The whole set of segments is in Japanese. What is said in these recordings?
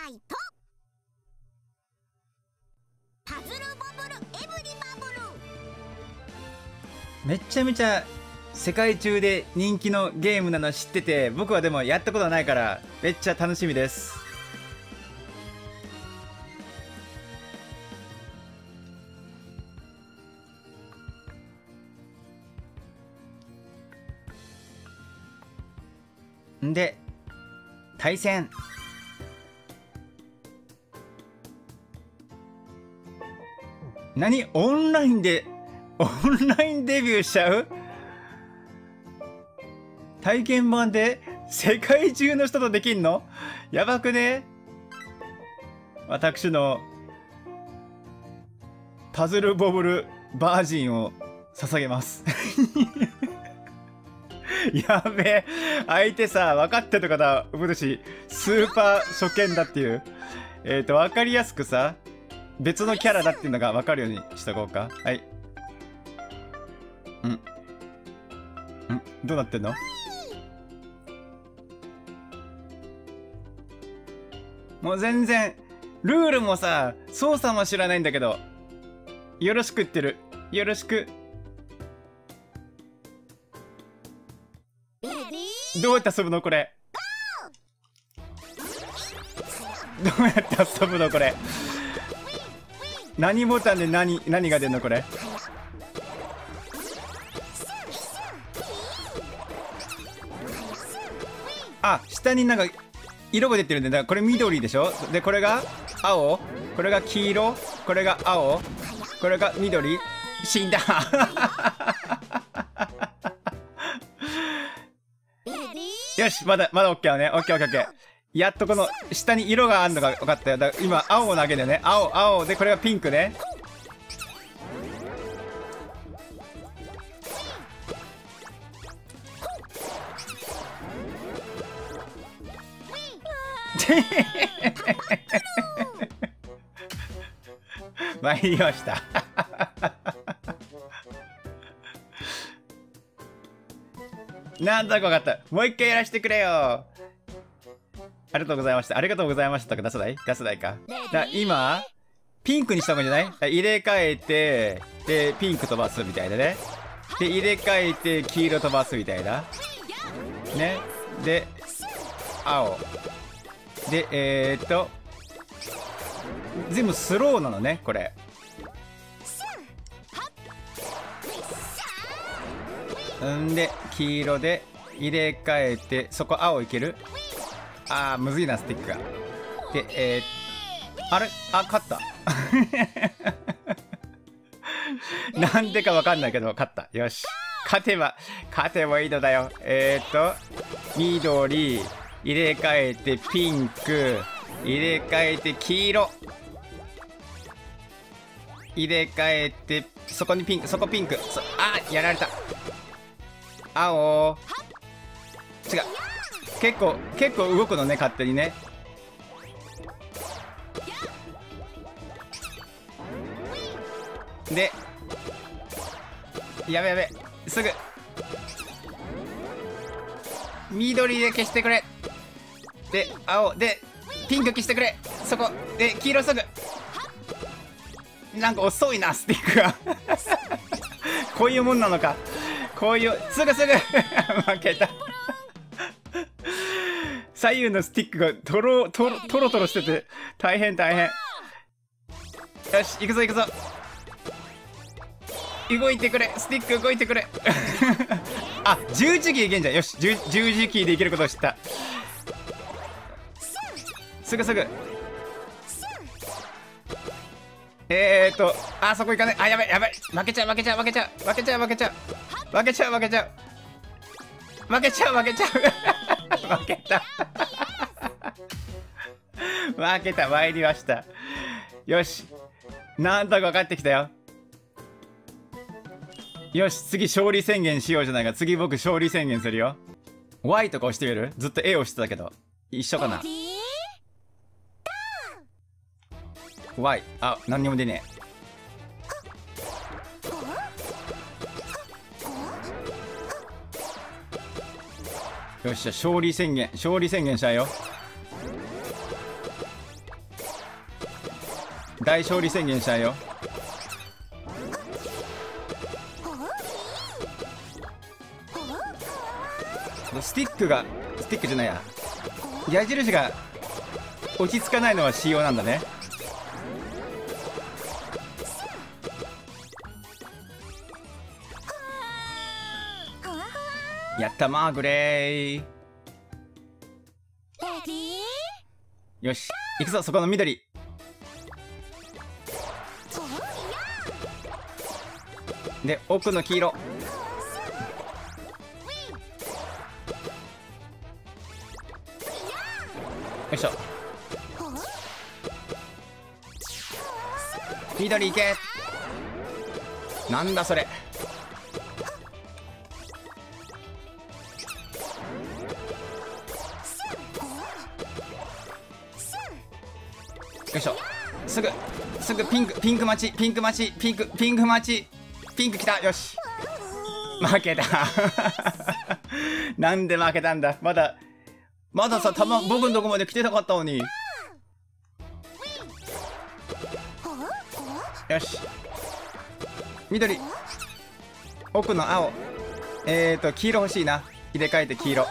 イト。パズルボブルエブリバブル。 めちゃめちゃ世界中で人気のゲームなの知ってて、僕はでもやったことないからめっちゃ楽しみです。んで対戦。何、オンラインでオンラインデビューしちゃう？体験版で世界中の人とできんの？やばくね？私のパズルボブルバージンを捧げます。やべえ、相手さ、分かってる方、うぶるし、スーパー初見だっていう。分かりやすくさ、別のキャラだっていうのが分かるようにしとこうか。はい。どうなってんの？もう全然、ルールもさ、操作も知らないんだけど、よろしく言ってる。よろしく。どうやって遊ぶのこれ？どうやって遊ぶのこれ？何ボタンで何が出るのこれ？あ、下になんか色が出てるんで、だからこれ緑でしょ？で、これが青、これが黄色、これが青、これが緑。死んだ。よし、まだ OK だね。OK。やっとこの下に色があるのが分かったよ。だから今青を投げるよね。青で、これがピンクね。参りました。なんとなく分かった。もう一回やらせてくれよ。ありがとうございました。ありがとうございましたとか出さないか。今、ピンクにした方がいいんじゃない？入れ替えて、で、ピンク飛ばすみたいなね。で、入れ替えて、黄色飛ばすみたいな。ね。で、青。で、全部スローなのね、これ。んで、黄色で入れ替えて、そこ青いける？あー、むずいな、スティックが。で、あれ？あ、勝った。なんでかわかんないけど、勝った。よし。勝てばいいのだよ。緑、入れ替えてピンク、入れ替えて黄色。入れ替えて、そこにピンク、そこピンク。あ、やられた。青。違う。結構動くのね、勝手にね。で、やべ。すぐ。緑で消してくれ。で、青。で、ピンク消してくれ。そこ。で、黄色すぐ。なんか遅いな、スティックが。こういうもんなのか。すぐ。負けた。左右のスティックがトロトロしてて、大変。よし、行くぞ。動いてくれ、スティック動いてくれ。あ、十字キーいけんじゃん。よし、十字キーでいけることを知った。すぐ。あ、そこ行かない。あ、やばい。負けちゃう。負けた。参りました。よし。なんとか分かってきたよ。よし、次勝利宣言しようじゃないか。次僕勝利宣言するよ。Y とか押してみる？ずっと A を押してたけど。一緒かな。Y。あ、何にも出ねえ。よっしゃ、勝利宣言したよ。 大勝利宣言したいよ。スティックじゃないや、矢印が落ち着かないのは仕様なんだね。やったまーグレー。よし行くぞ、そこの緑。で奥の黄色。よいしょ。緑行け。なんだそれ。よいしょ。すぐピンク待ち。ピンク待ち。ピンク来た。よし負けたなんで負けたんだ。まださ僕のとこまで来てなかったのに。よし緑、奥の青、黄色欲しいな。入れ替えて黄色、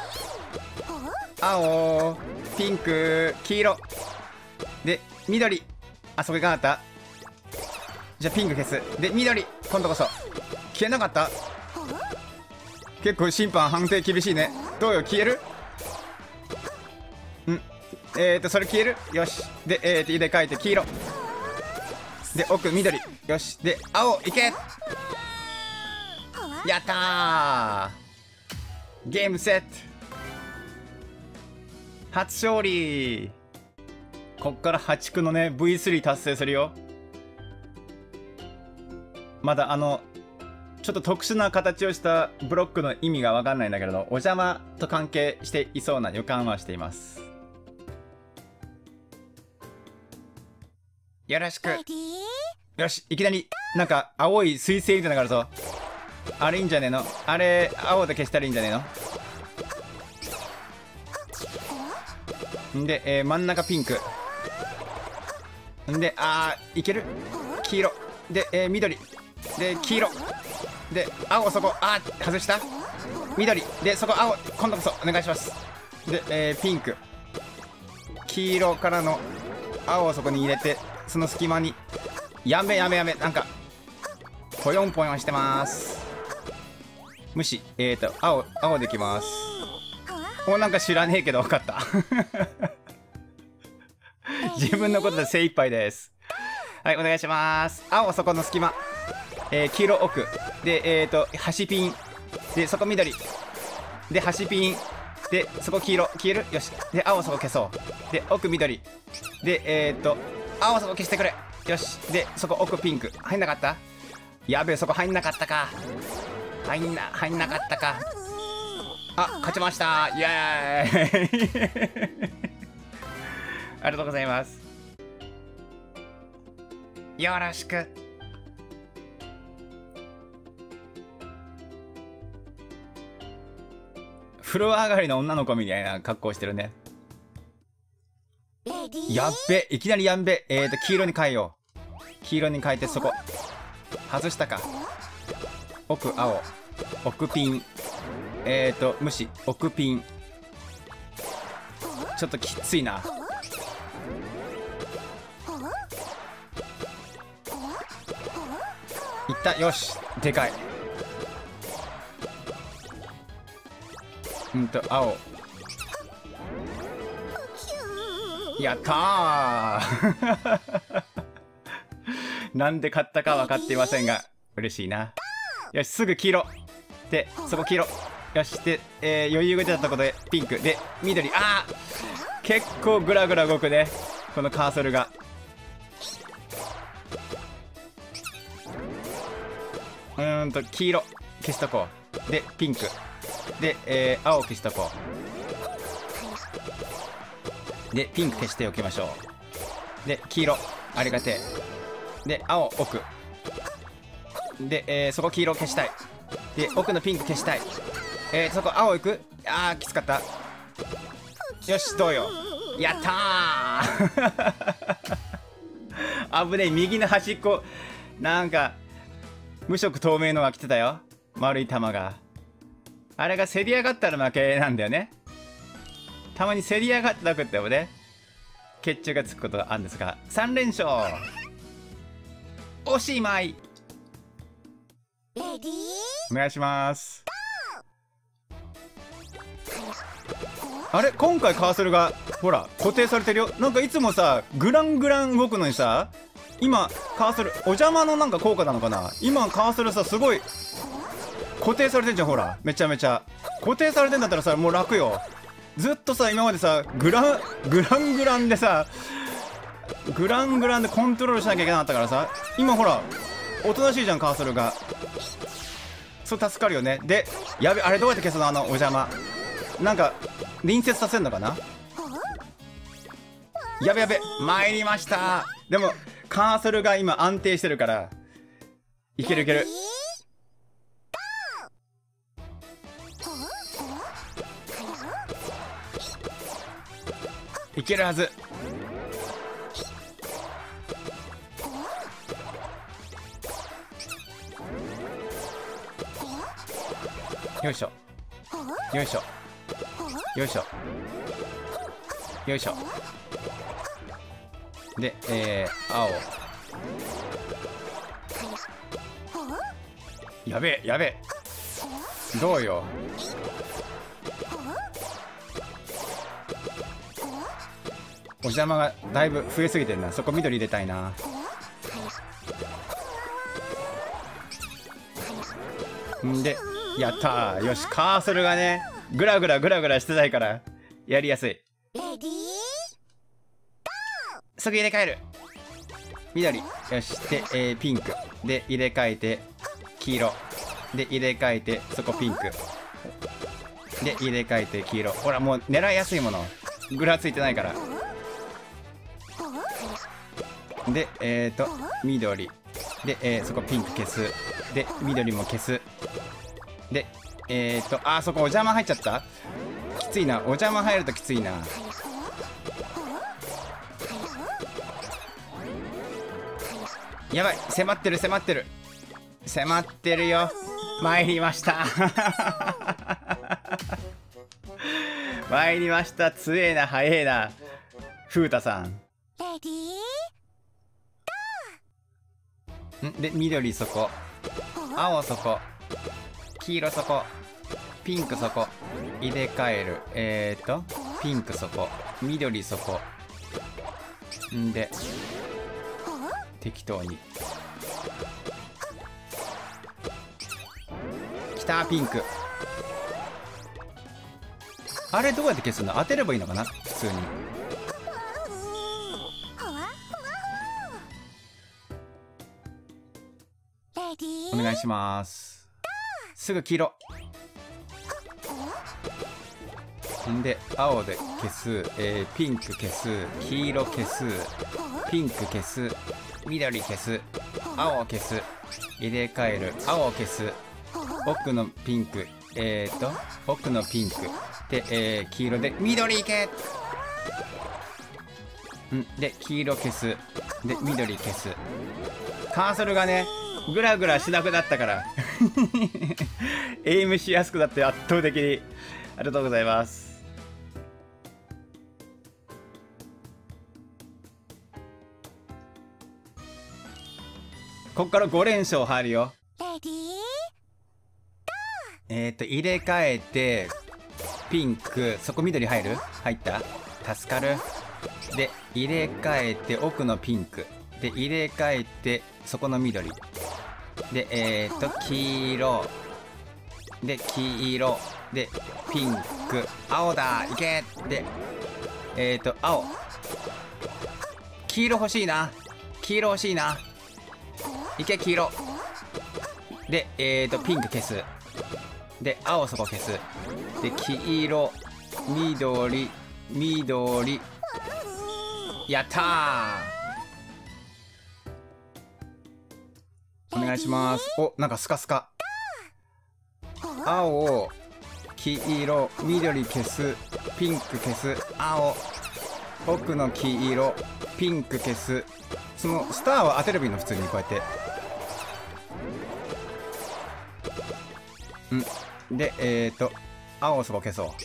青、ピンク、黄色で緑。あそこいかなかった。じゃあピンク消す。で緑、今度こそ消えなかった。結構審判判定厳しいね。どうよ、消える。それ消える。よしで入れ替えて黄色で奥緑。よしで青いけ。やったー、ゲームセット初勝利。こっから破竹のね V3 達成するよ。まだちょっと特殊な形をしたブロックの意味が分かんないんだけれど、お邪魔と関係していそうな予感はしています。よろしく。よしいきなりなんか青い彗星みたいなのがあるぞ。あれいいんじゃねえの。あれ青で消したらいいんじゃねえの。んで、真ん中ピンクんで、いける。黄色で、緑で黄色で青、そこ外した。緑でそこ青、今度こそお願いします。で、ピンク黄色からの青をそこに入れて、その隙間にやめなんかポヨンポヨンしてます。無視。青できます。もうなんか知らねえけど分かった自分のことで精一杯です。はいお願いします。青そこの隙間、黄色奥で端ピンでそこ緑で端ピンでそこ黄色消える。よしで青そこ消そう。で奥緑で青そこ消してくれ。よしでそこ奥ピンク入んなかった。やべえそこ入んなかったか。入んなかったか。勝ちました。イエーイありがとうございます。よろしく。風呂上がりの女の子みたいな格好してるね。やっべ、いきなりやんべ。黄色に変えよう。黄色に変えてそこ外したか。奥青、奥ピン、無視、奥ピン。ちょっときついな。いった。よしでかい。青やったーなんで買ったか分かっていませんが嬉しいな。よしすぐ黄色でそこ黄色。よしで、余裕が出たところでピンクで緑。結構グラグラ動くねこのカーソルが。黄色消しとこう。でピンクで、青消しとこう。でピンク消しておきましょう。で黄色ありがてえ。で青奥で、そこ黄色消したい。で奥のピンク消したい。そこ青いく。きつかった。よしどうよ。やったー危ねえ、右の端っこなんか無色透明のが来てたよ、丸い玉が。あれがせり上がったら負けなんだよね。たまにせり上がってなくってもね、決着がつくことがあるんですが、3連勝おしまい。 レディーお願いします。あれ、今回カーソルがほら固定されてるよ。なんかいつもさグラングラン動くのにさ、今カーソルお邪魔のなんか効果なのかな、今カーソルさすごい固定されてんじゃん。ほらめちゃめちゃ固定されてんだったらさ、もう楽よ。ずっとさ今までさグラングランでさグラングランでコントロールしなきゃいけなかったからさ、今ほらおとなしいじゃんカーソルが。そう助かるよね。でやべ、あれどうやって消すの、あのお邪魔。なんか隣接させるのかな。やべやべ、参りました。でもカーソルが今安定してるからいけるいける。いけるはず。よいしょよいしょよいしょよいしょ。で青。やべえやべえ、どうよ。お邪魔がだいぶ増えすぎてるな。そこ緑入れたいな。んでやったー。よし、カーソルがねグラグラしてないからやりやすい。 レディーすぐ入れ替える。緑。よしで、ピンクで入れ替えて黄色で入れ替えて、そこピンクで入れ替えて黄色。ほらもう狙いやすいものグラついてないから。で緑で、そこピンク消す。で緑も消す。であそこお邪魔入っちゃった。きついな、お邪魔入るときついな。やばい、迫ってる迫ってる迫ってるよ。参りました参りました。強えな早えな風太さん。 レディーんで緑そこ、青そこ、黄色そこ、ピンクそこ入れ替える。ピンクそこ、緑そこんで適当にきた。ピンク。あれどうやって消すの？当てればいいのかな普通に。 レディーお願いします。すぐ黄色んで青で消す、ピンク消す、黄色消す、ピンク消す、緑消す、青消す、入れ替える、青消す、奥のピンク、奥のピンクで、黄色で緑いけ。んで黄色消すで緑消す。カーソルがねグラグラしなくなったからエイムしやすくなって圧倒的に。ありがとうございます。こっから5連勝入るよ。 レディー入れ替えてピンク、そこ緑入る？入った？助かる。で入れ替えて奥のピンクで入れ替えてそこの緑で黄色で黄色でピンク、青だいけ。で青、黄色欲しいな、黄色欲しいな、いけ黄色でピンク消す。で青そこ消す。で黄色、緑、緑、やったー。お願いします。お、なんかスカスカ。青、黄色、緑消す、ピンク消す、青、 奥の黄色ピンク消す。そのスターは当てればいいの普通にこうやって。で青そこ消そう。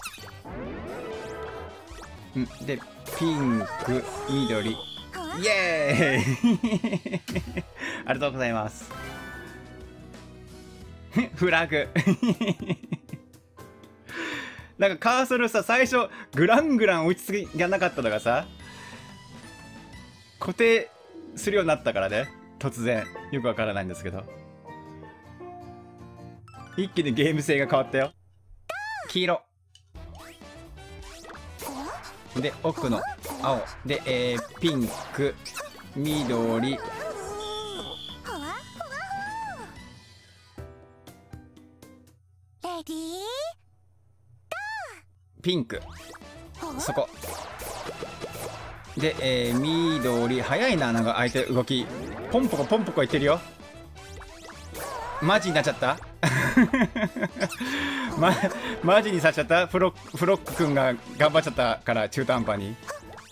でピンク緑イエーイありがとうございますフラグなんかカーソルさ、最初グラングラン追いつきがなかったのがさ、固定するようになったからね。突然よくわからないんですけど、一気にゲーム性が変わったよ。黄色で奥の青で、ピンク緑ピンクそこで、緑早いな。なんか相手動きポンポコポンポコいってるよ。マジになっちゃったマジにさせちゃった。フロックくんが頑張っちゃったから中途半端に。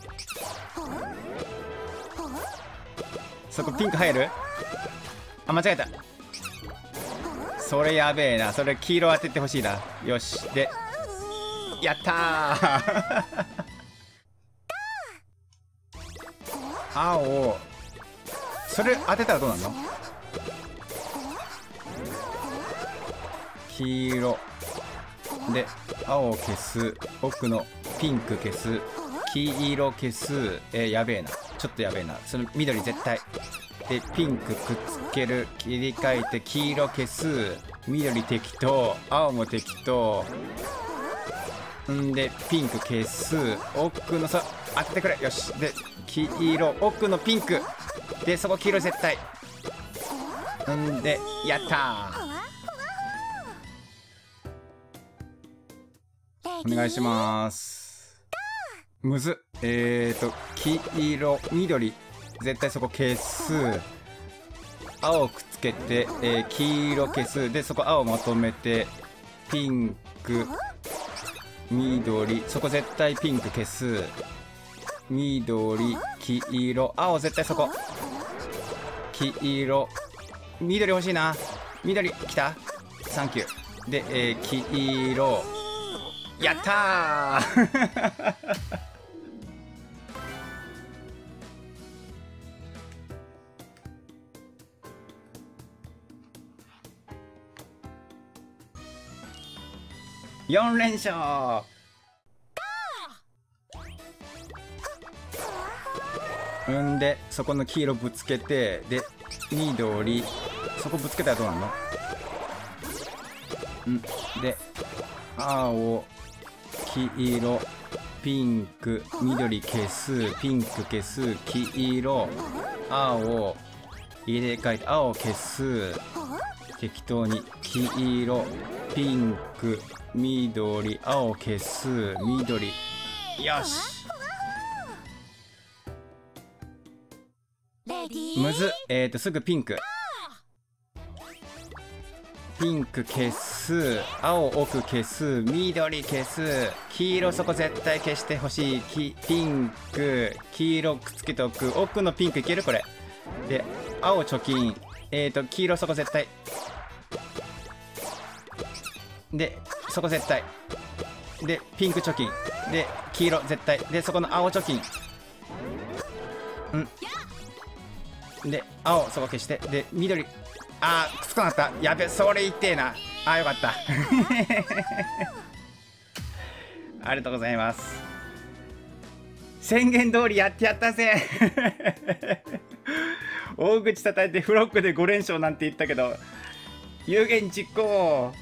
そこピンク入る？あ、間違えた。それやべえな。それ黄色当ててほしいな。よし。でやったー青それ当てたらどうなんの？黄色で青消す。奥のピンク消す。黄色消す。やべえな。ちょっとやべえな。その緑絶対でピンクくっつける。切り替えて黄色消す。緑適当。青も適当んでピンク消す。奥のさ当ててくれ。よし。で黄色奥のピンクでそこ黄色絶対んでやったー。お願いします。むず黄色緑絶対そこ消す。青くっつけて、黄色消す。でそこ青まとめてピンク緑そこ絶対ピンク消す。緑黄色青絶対そこ黄色緑欲しいな。緑きた。サンキューで、黄色やったー4連勝。んでそこの黄色ぶつけてで緑そこぶつけたらどうなんの？で青黄色ピンク緑消す。ピンク消す。黄色青入れ替えて青消す。適当に黄色ピンク緑青消す。緑よし。むずすぐピンク消す。青奥消す。緑消す。黄色そこ絶対消してほしい。ピンク黄色くっつけておく。奥のピンクいけるこれで青貯金。黄色そこ絶対でそこ絶対でピンク貯金で黄色絶対でそこの青貯金で青そこ消してで緑あーくっつかなかった。やべそれ言ってえな。あーよかったありがとうございます。宣言通りやってやったぜ大口叩いてフロックで5連勝なんて言ったけど有言実行。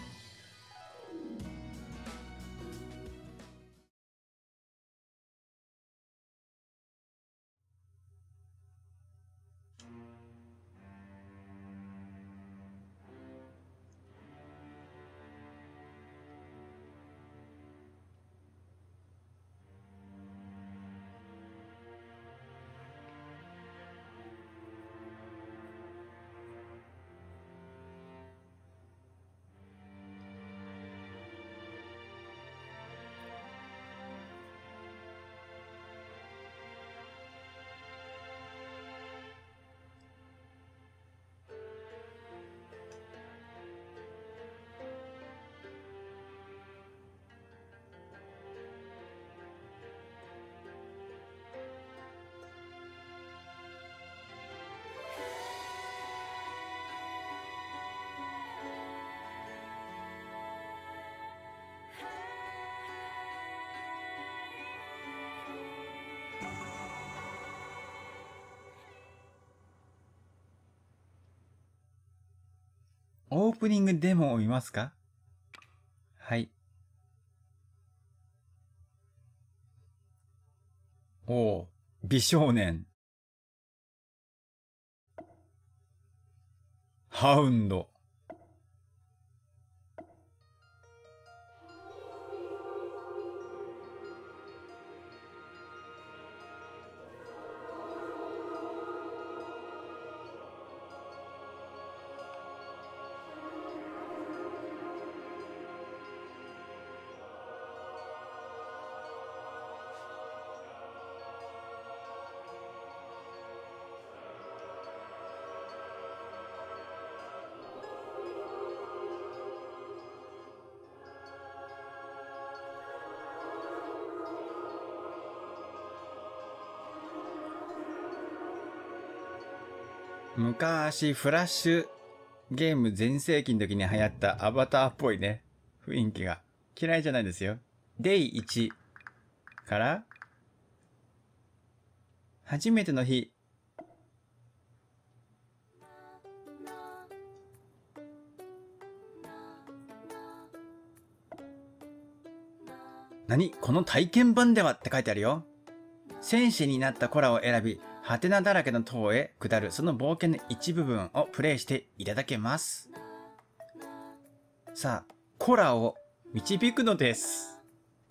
オープニングデモを見ますか？はい。おお、美少年。ハウンド。昔フラッシュゲーム全盛期の時に流行ったアバターっぽいね、雰囲気が嫌いじゃないですよ。デイ1から初めての日。何？この体験版ではって書いてあるよ。戦士になったコラを選び、ハテナだらけの塔へ下るその冒険の一部分をプレイしていただけます。さあ、コラを導くのです。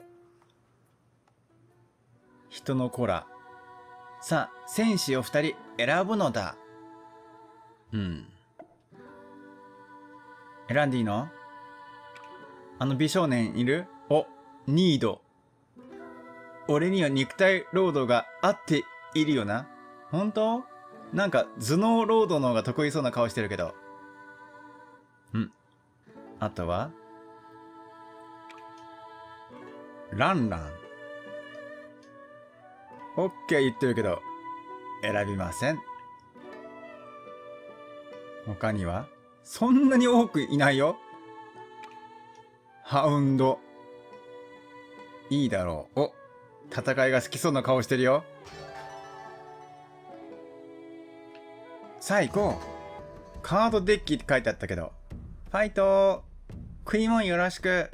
人のコラ。さあ、戦士を2人選ぶのだ。選んでいいの？あの美少年いる？お、ニード。俺には肉体労働が合っているよな。本当？なんか頭脳労働の方が得意そうな顔してるけど。あとはランラン。オッケー言ってるけど選びません。他にはそんなに多くいないよ。ハウンド。いいだろう。お、戦いが好きそうな顔してるよ。さあ行こう。カードデッキって書いてあったけど。ファイト。食いもんよろしく。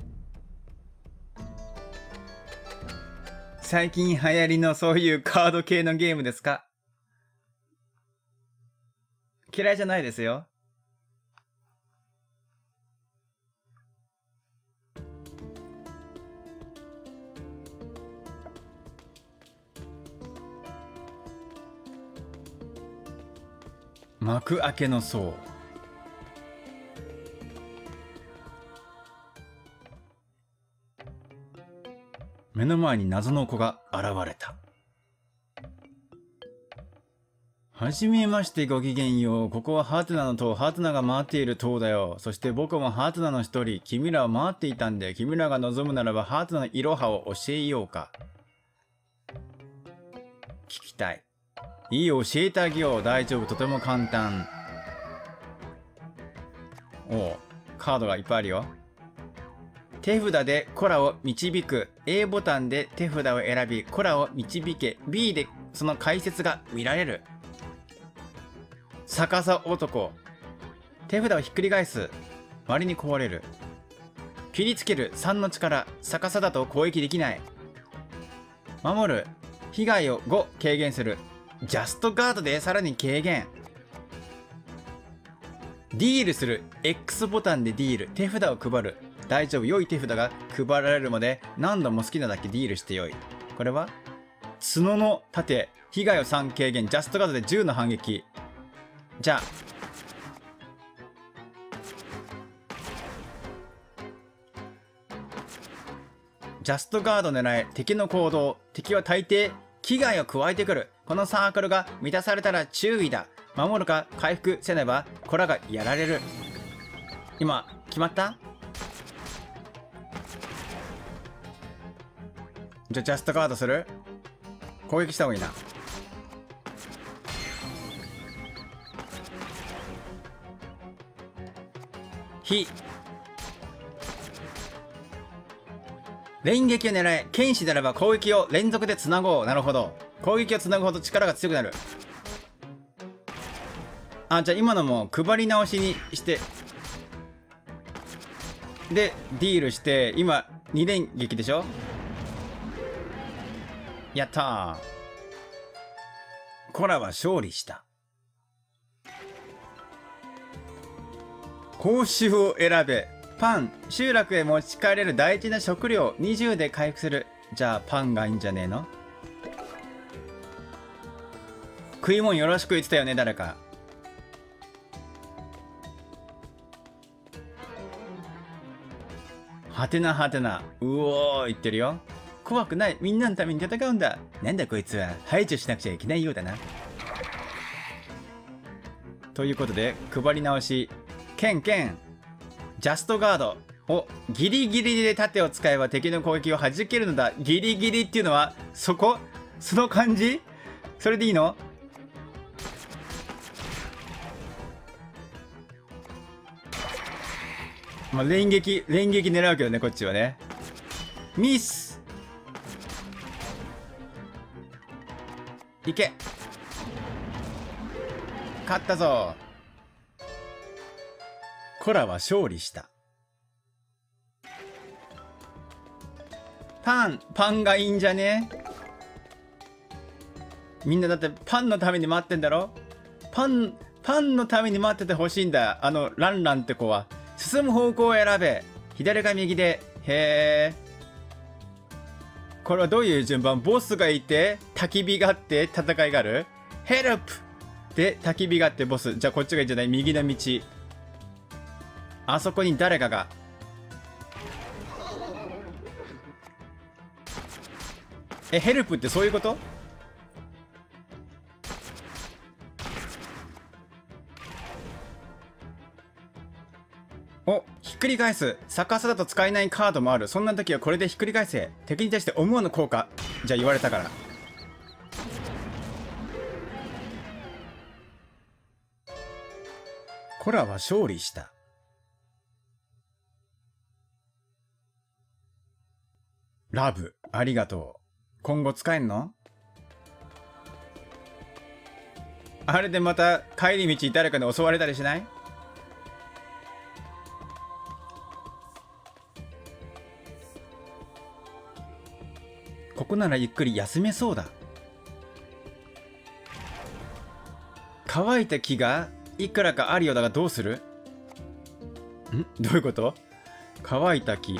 最近流行りのそういうカード系のゲームですか？嫌いじゃないですよ。幕開けの層。目の前に謎の子が現れた。はじめまして、ごきげんよう。ここはハートナの塔。ハートナが回っている塔だよ。そして僕もハートナの一人。君らは回っていたんで、君らが望むならばハートナのいろはを教えようか。聞きたい。いいよ、教えてあげよう。大丈夫、とても簡単。おう、カードがいっぱいあるよ。手札でコラを導く。A ボタンで手札を選び、コラを導け。B でその解説が見られる。逆さ男。手札をひっくり返す。割に壊れる。切りつける。3の力。逆さだと攻撃できない。守る。被害を5軽減する。ジャストガードでさらに軽減。ディールする。X ボタンでディール。手札を配る。大丈夫。良い手札が配られるまで何度も好きなだけディールしてよい。これは角の盾。被害を3軽減。ジャストガードで10の反撃。じゃあジャストガード狙え。敵の行動。敵は大抵危害を加えてくる。このサークルが満たされたら注意だ。守るか回復せねばコラがやられる。今決まった？じゃあジャストガードする？攻撃した方がいいな。火。連撃を狙え。剣士であれば攻撃を連続でつなごう。なるほど。攻撃をつなぐほど力が強くなる。あ、じゃあ今のも配り直しにしてでディールして、今2連撃でしょ。やったー。コラは勝利した。報酬を選べ。パン、集落へ持ち帰れる大事な食料、20で回復する。じゃあパンがいいんじゃねえの。食い物よろしく言ってたよね、誰か。はてなはてな。うおー言ってるよ。怖くない。みんなのために戦うんだ。なんだこいつは。排除しなくちゃいけないようだな。ということで、配り直し。ケンケン。ジャストガード。お、ギリギリで盾を使えば敵の攻撃を弾けるのだ。ギリギリっていうのは、その感じそれでいいの？まあ、連撃狙うけどね、こっちはね。ミス！いけ！勝ったぞ。コラは勝利した。パンがいいんじゃね？みんなだってパンのために待ってんだろ？パンのために待っててほしいんだ。ランランって子は。進む方向を選べ。左か右で。へえ。これはどういう順番？ボスがいて、焚き火があって戦いがある？ヘルプで、焚き火があってボス。じゃあこっちがいいんじゃない？右の道。あそこに誰かが。ヘルプってそういうこと？お、ひっくり返す。逆さだと使えないカードもある。そんな時はこれでひっくり返せ。敵に対して思わぬ効果。じゃあ言われたから。コラは勝利した。ラブ、ありがとう。今後使えんの？あれでまた帰り道誰かに襲われたりしない？ここならゆっくり休めそうだ。乾いた木がいくらかあるようだがどうする？どういうこと？乾いた木。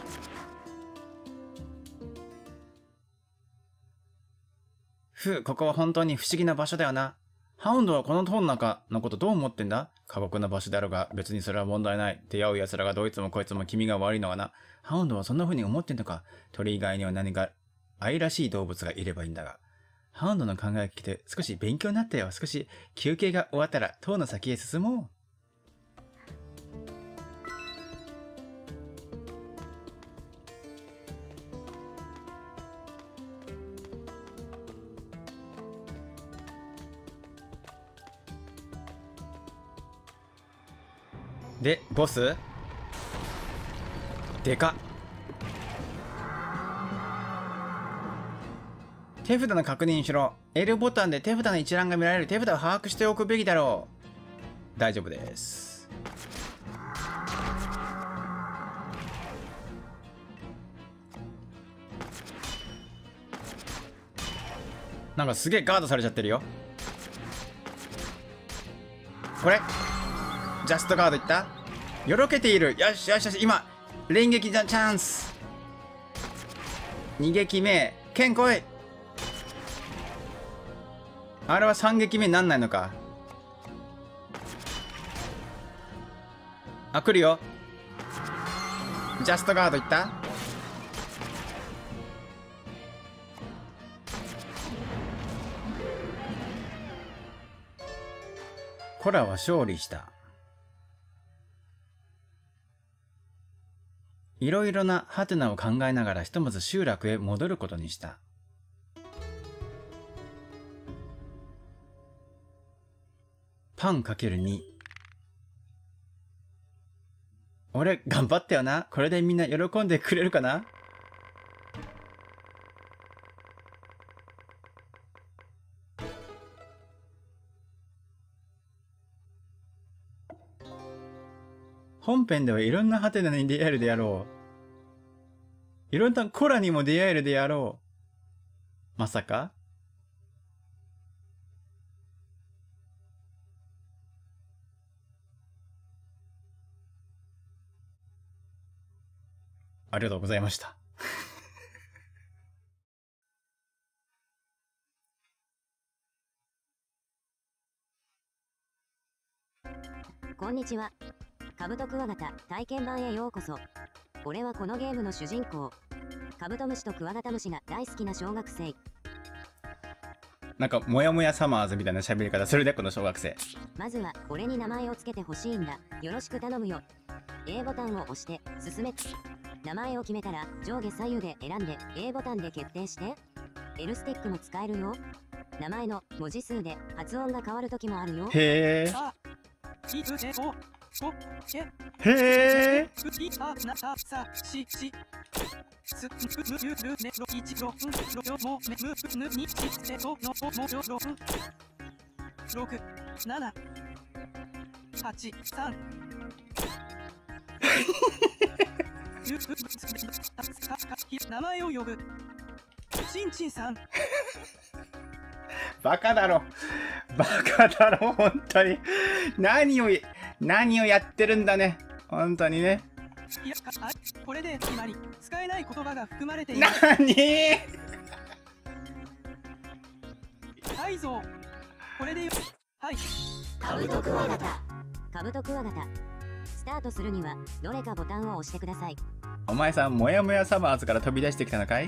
ここは本当に不思議な場所だよな。ハウンドはこの塔の中のことどう思ってんだ？過酷な場所であるが、別にそれは問題ない。出会う奴らがどいつもこいつも君が悪いのはな。ハウンドはそんな風に思ってんのか？鳥以外には何か愛らしい動物がいればいいんだが。ハウンドの考えが聞いて少し勉強になったよ。少し休憩が終わったら塔の先へ進もう。で、ボスでかっ。手札の確認しろ。L ボタンで手札の一覧が見られる。手札を把握しておくべきだろう。大丈夫です。なんかすげえガードされちゃってるよ。これジャストガードいった？よろけている。よしよしよし。今連撃チャンス。2撃目。剣来い。あれは3撃目になんないのか。あ、来るよ。ジャストガードいった？コラは勝利した。いろいろなハテナを考えながらひとまず集落へ戻ることにした。パン ×2。俺頑張ったよな。これでみんな喜んでくれるかな？ 本編ではいろんなハテナに出会えるであろう。いろんなコラにも出会えるであろう。まさかありがとうございました。 こんにちは。カブトクワガタ体験版へようこそ。俺はこのゲームの主人公。カブトムシとクワガタムシが大好きな小学生。 なんかモヤモヤサマーズみたいな喋り方するね、この小学生。 まずは俺に名前をつけてほしいんだ。よろしく頼むよ。A ボタンを押して進め。名前を決めたら上下左右で選んで A ボタンで決定して。L スティックも使えるよ。名前の文字数で発音が変わる時もあるよ。 へー。へえ。 名前を呼ぶ。ちんちんさん。 バカだろ。バカだろ、本当に。何をやってるんだね。本当にね。 いや、これで決まり。使えない言葉が含まれている。 何？ はいぞ。これでよ。はい。 カブトクワガタ。カブトクワガタ。スタートするにはどれかボタンを押してください。 お前さん、モヤモヤサマーズから飛び出してきたのかい？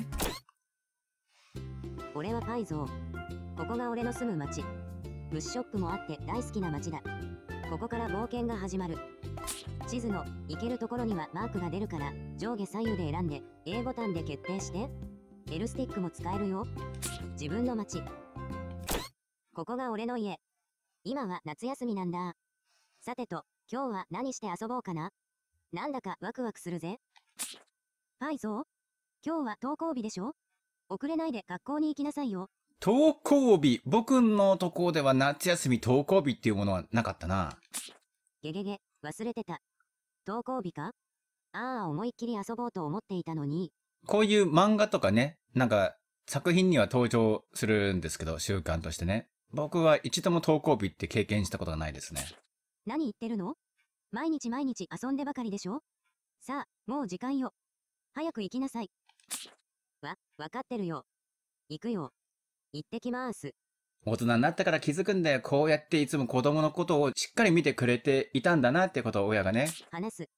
俺はパイゾー。ここが俺の住む町。虫ショップもあって大好きな町だ。ここから冒険が始まる。地図の行けるところにはマークが出るから上下左右で選んで A ボタンで決定して。L スティックも使えるよ。自分の町。ここが俺の家。今は夏休みなんだ。さてと、今日は何して遊ぼうかな。なんだかワクワクするぜ。パイゾー、今日は登校日でしょ。遅れないで学校に行きなさいよ。 登校日。僕のとこでは夏休み登校日っていうものはなかったな。 ゲゲゲ、忘れてた。登校日か？ああ、思いっきり遊ぼうと思っていたのに。 こういう漫画とかね、なんか作品には登場するんですけど、習慣としてね。僕は一度も登校日って経験したことがないですね。 何言ってるの？毎日毎日遊んでばかりでしょ？さあ、もう時間よ。早く行きなさい。わかってるよ。行くよ。行ってきます。 大人になったから気づくんだよ。こうやっていつも子供のことをしっかり見てくれていたんだなってことを親がね。 話す。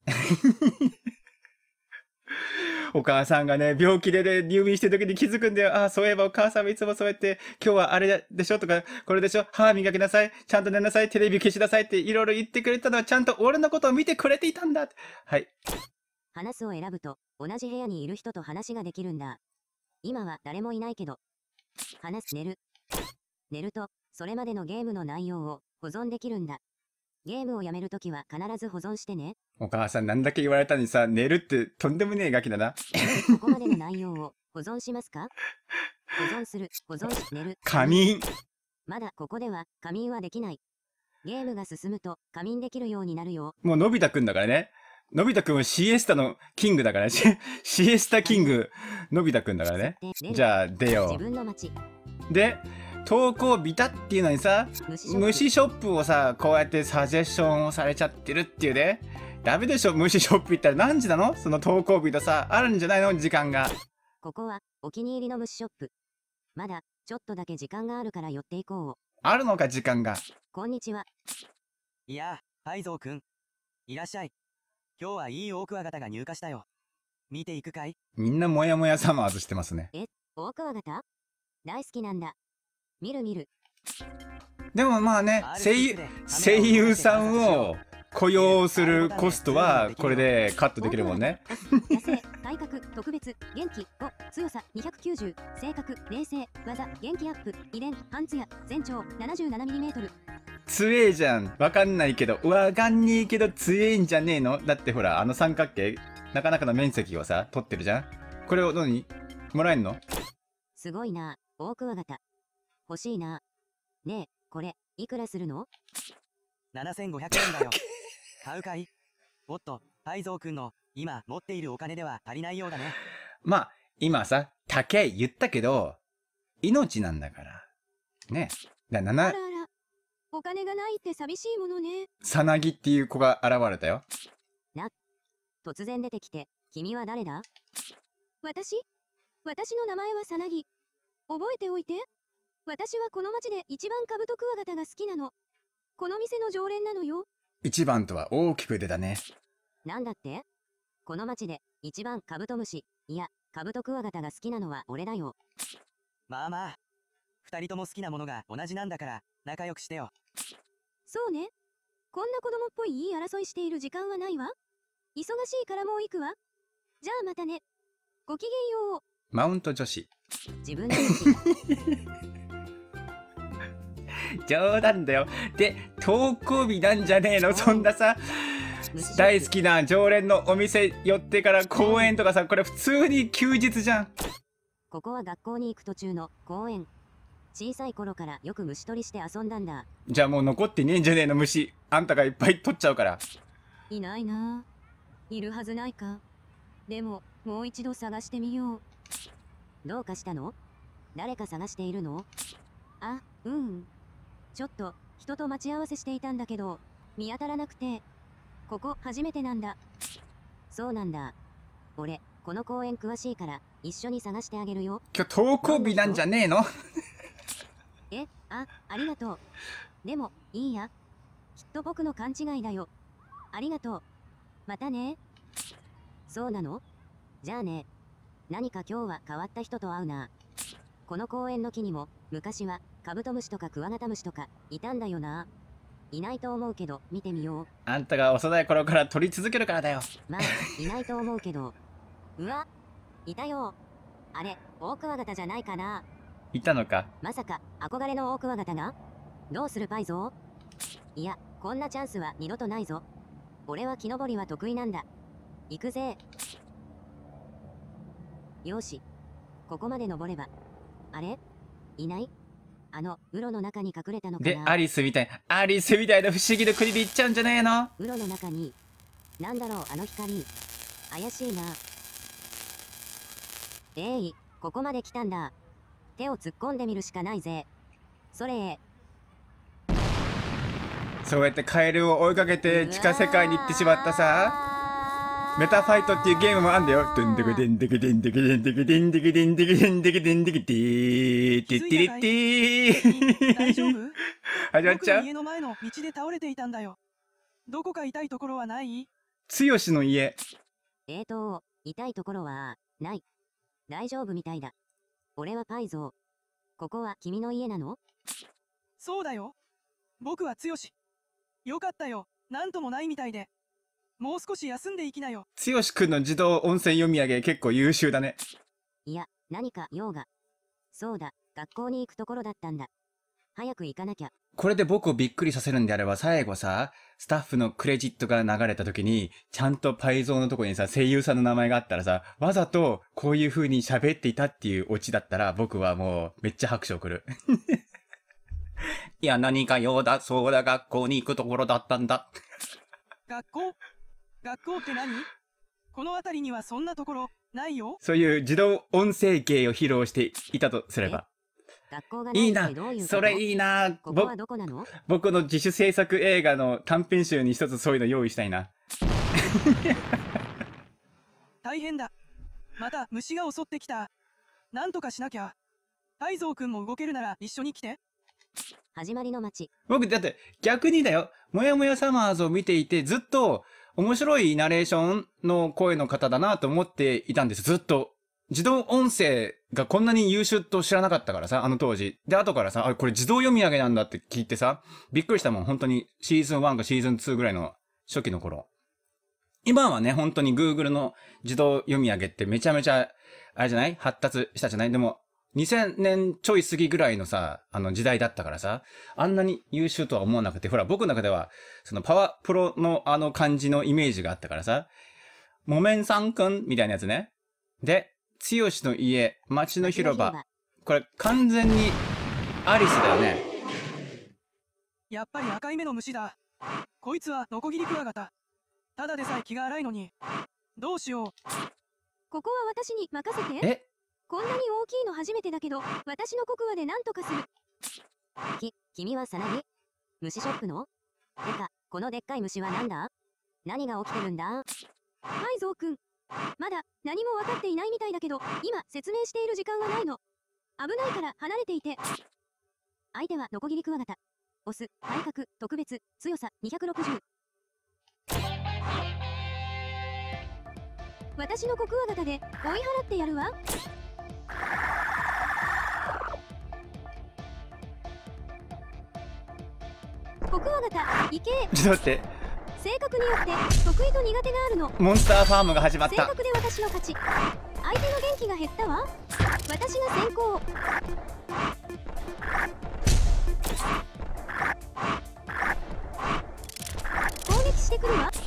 お母さんがね、病気でね、入院してる時に気づくんだよ。ああ、そういえばお母さんもいつもそうやって、今日はあれでしょとか、これでしょ、歯磨きなさい、ちゃんと寝なさい、テレビ消しなさいっていろいろ言ってくれたのはちゃんと俺のことを見てくれていたんだ。はい。 話すを選ぶと、同じ部屋にいる人と話ができるんだ。今は誰もいないけど。話す、寝る。寝ると、それまでのゲームの内容を保存できるんだ。ゲームをやめるときは必ず保存してね。 お母さんなんだけ言われたのにさ、寝るってとんでもねえガキだな。 ここまでの内容を保存しますか？保存する、保存し、寝る。 仮眠。 まだここでは仮眠はできない。ゲームが進むと仮眠できるようになるよ。 もうのび太くんだからね。のび太くんはシエスタのキングだからね。シエスタキング、のび太くんだからね。じゃあ出よ自分の街。 で、投稿ビタっていうのにさ、虫ショップをさ、こうやってサジェッションをされちゃってるっていうね。ダメでしょ、虫ショップ行ったら何時なの？その投稿日とさ、あるんじゃないの？時間が。 ここはお気に入りの虫ショップ。まだちょっとだけ時間があるから寄っていこう。 あるのか、時間が。 こんにちは。 いやあ、パイゾーくん。いらっしゃい。今日はいいオオクワガタが入荷したよ。見ていくかい？ みんなモヤモヤサマーズしてますね。 オオクワガタ？大好きなんだ。見る見る。 でもまあね、声優さんを雇用するコストはこれでカットできるもんね。 野生、体格、特別、元気、5、強さ290、性格、冷静、技、元気アップ、遺伝、パンツヤ、全長 77mm。 強えじゃん。わかんないけど、わかんねえけど強えんじゃねえの？だってほら、あの三角形、なかなかの面積をさ、取ってるじゃん。これを何もらえんの？ すごいな、オオクワガタ。欲しいな。ねえ、これ、いくらするの？ 7500円だよ。買うかい？ おっと、愛蔵くんの今持っているお金では足りないようだね。 まあ、今さ、高い言ったけど、命なんだから。ね。だあらあら、お金がないって寂しいものね。 さなぎっていう子が現れたよ。 突然出てきて、君は誰だ？ 私の名前はさなぎ。覚えておいて。私はこの町で一番カブトクワガタが好きなの。この店の常連なのよ。 一番とは大きく出たね。 なんだって？この町で一番カブトムシ、いや、カブトクワガタが好きなのは俺だよ。 まあまあ。二人とも好きなものが同じなんだから、仲良くしてよ。 そうね。こんな子供っぽい言い争いしている時間はないわ。忙しいからもう行くわ。じゃあまたね。ごきげんよう。 マウント女子。 自分で言う冗談だよ。で、登校日なんじゃねえの？そんなさ、大好きな常連のお店寄ってから公園とかさ、これ普通に休日じゃん。 ここは学校に行く途中の公園。小さい頃からよく虫取りして遊んだんだ。 じゃあもう残ってねえんじゃねえの虫。あんたがいっぱい取っちゃうから。 いないな。いるはずないか。でも、もう一度探してみよう。 どうかしたの？誰か探しているの？ あ、うん。ちょっと、人と待ち合わせしていたんだけど、見当たらなくて。ここ、初めてなんだ。 そうなんだ。俺、この公園詳しいから、一緒に探してあげるよ。 今日登校日なんじゃねえの？ ありがとう。でも、いいや。きっと僕の勘違いだよ。ありがとう。またね。 そうなの？じゃあね。何か今日は変わった人と会うな。この公園の木にも、昔は、カブトムシとかクワガタムシとか、いたんだよな。いないと思うけど、見てみよう。 あんたが幼い頃から取り続けるからだよ。 まあ、いないと思うけど。うわ、いたよ。あれ、オオクワガタじゃないかな。 いたのか。 まさか、憧れのオオクワガタが？どうするパイゾー？いや、こんなチャンスは二度とないぞ。俺は木登りは得意なんだ。行くぜ。よし。ここまで登れば。あれ？いない？ウロの中に隠れたのかな。 で、アリスみたいな不思議の国に行っちゃうんじゃねえの？ ウロの中に、なんだろうあの光。怪しいな。ここまで来たんだ。手を突っ込んでみるしかないぜ。それ。 そうやってカエルを追いかけて地下世界に行ってしまったさ。メタファイトっていうゲームもあんだよ。ドンデクデンデクデンデクデンデクデンデクデンデクデンデクデンデクディーティッティリッティー。 大丈夫？ 始まっちゃう？ 僕の家の前の道で倒れていたんだよ。どこか痛いところはない？ つよしの家。 痛いところは、ない。大丈夫みたいだ。俺はパイゾー。ここは君の家なの？ そうだよ。僕は剛。よかったよ。なんともないみたいで。もう少し休んでいきなよ。 つよしくんの自動音声読み上げ結構優秀だね。 いや、何か用が。そうだ、学校に行くところだったんだ。早く行かなきゃ。 これで僕をびっくりさせるんであれば、最後さ、スタッフのクレジットが流れた時に、ちゃんとパイゾーのとこにさ、声優さんの名前があったらさ、わざとこういう風に喋っていたっていうオチだったら、僕はもうめっちゃ拍手を送る。いや、何か用だ、そうだ、学校に行くところだったんだ。 学校って何？この辺りにはそんなところないよ。 そういう自動音声芸を披露していたとすれば。 学校がないってどういうこと？ それいいな。 ここはどこなの？ 僕の自主制作映画の短編集に一つそういうの用意したいな。 大変だ。また虫が襲ってきた。なんとかしなきゃ。泰造くんも動けるなら一緒に来て。 始まりの街。 僕だって逆にだよ。もやもやサマーズを見ていてずっと面白いナレーションの声の方だなと思っていたんです。ずっと。自動音声がこんなに優秀と知らなかったからさ、あの当時。で、後からさ、あ、これ自動読み上げなんだって聞いてさ、びっくりしたもん。本当にシーズン1かシーズン2ぐらいの初期の頃。今はね、本当に Google の自動読み上げってめちゃめちゃ、あれじゃない発達したじゃないでも、2000年ちょい過ぎぐらいのさ、時代だったからさ、あんなに優秀とは思わなくて、ほら、僕の中では、そのパワープロの感じのイメージがあったからさ、木綿さんくんみたいなやつね。で、剛の家、町の広場。これ完全にアリスだよね。 やっぱり赤い目の虫だ。こいつはノコギリクワガタ。 ただでさえ気が荒いのに。どうしよう。 ここは私に任せて。 えこんなに大きいの初めてだけど、私の国話で何とかする。 君はさなぎ虫ショップのてか、このでっかい虫はなんだ？何が起きてるんだ？ ハイゾウくん。まだ何も分かっていないみたいだけど、今説明している時間はないの。危ないから離れていて。 相手はノコギリクワガタ。オス、体格、特別、強さ260。 私の国話型で追い払ってやるわ。国話型、行け。 ちょっと待って。 性格によって得意と苦手があるの。 モンスターファームが始まった。 性格で私の勝ち。相手の元気が減ったわ。私が先行。攻撃してくるわ。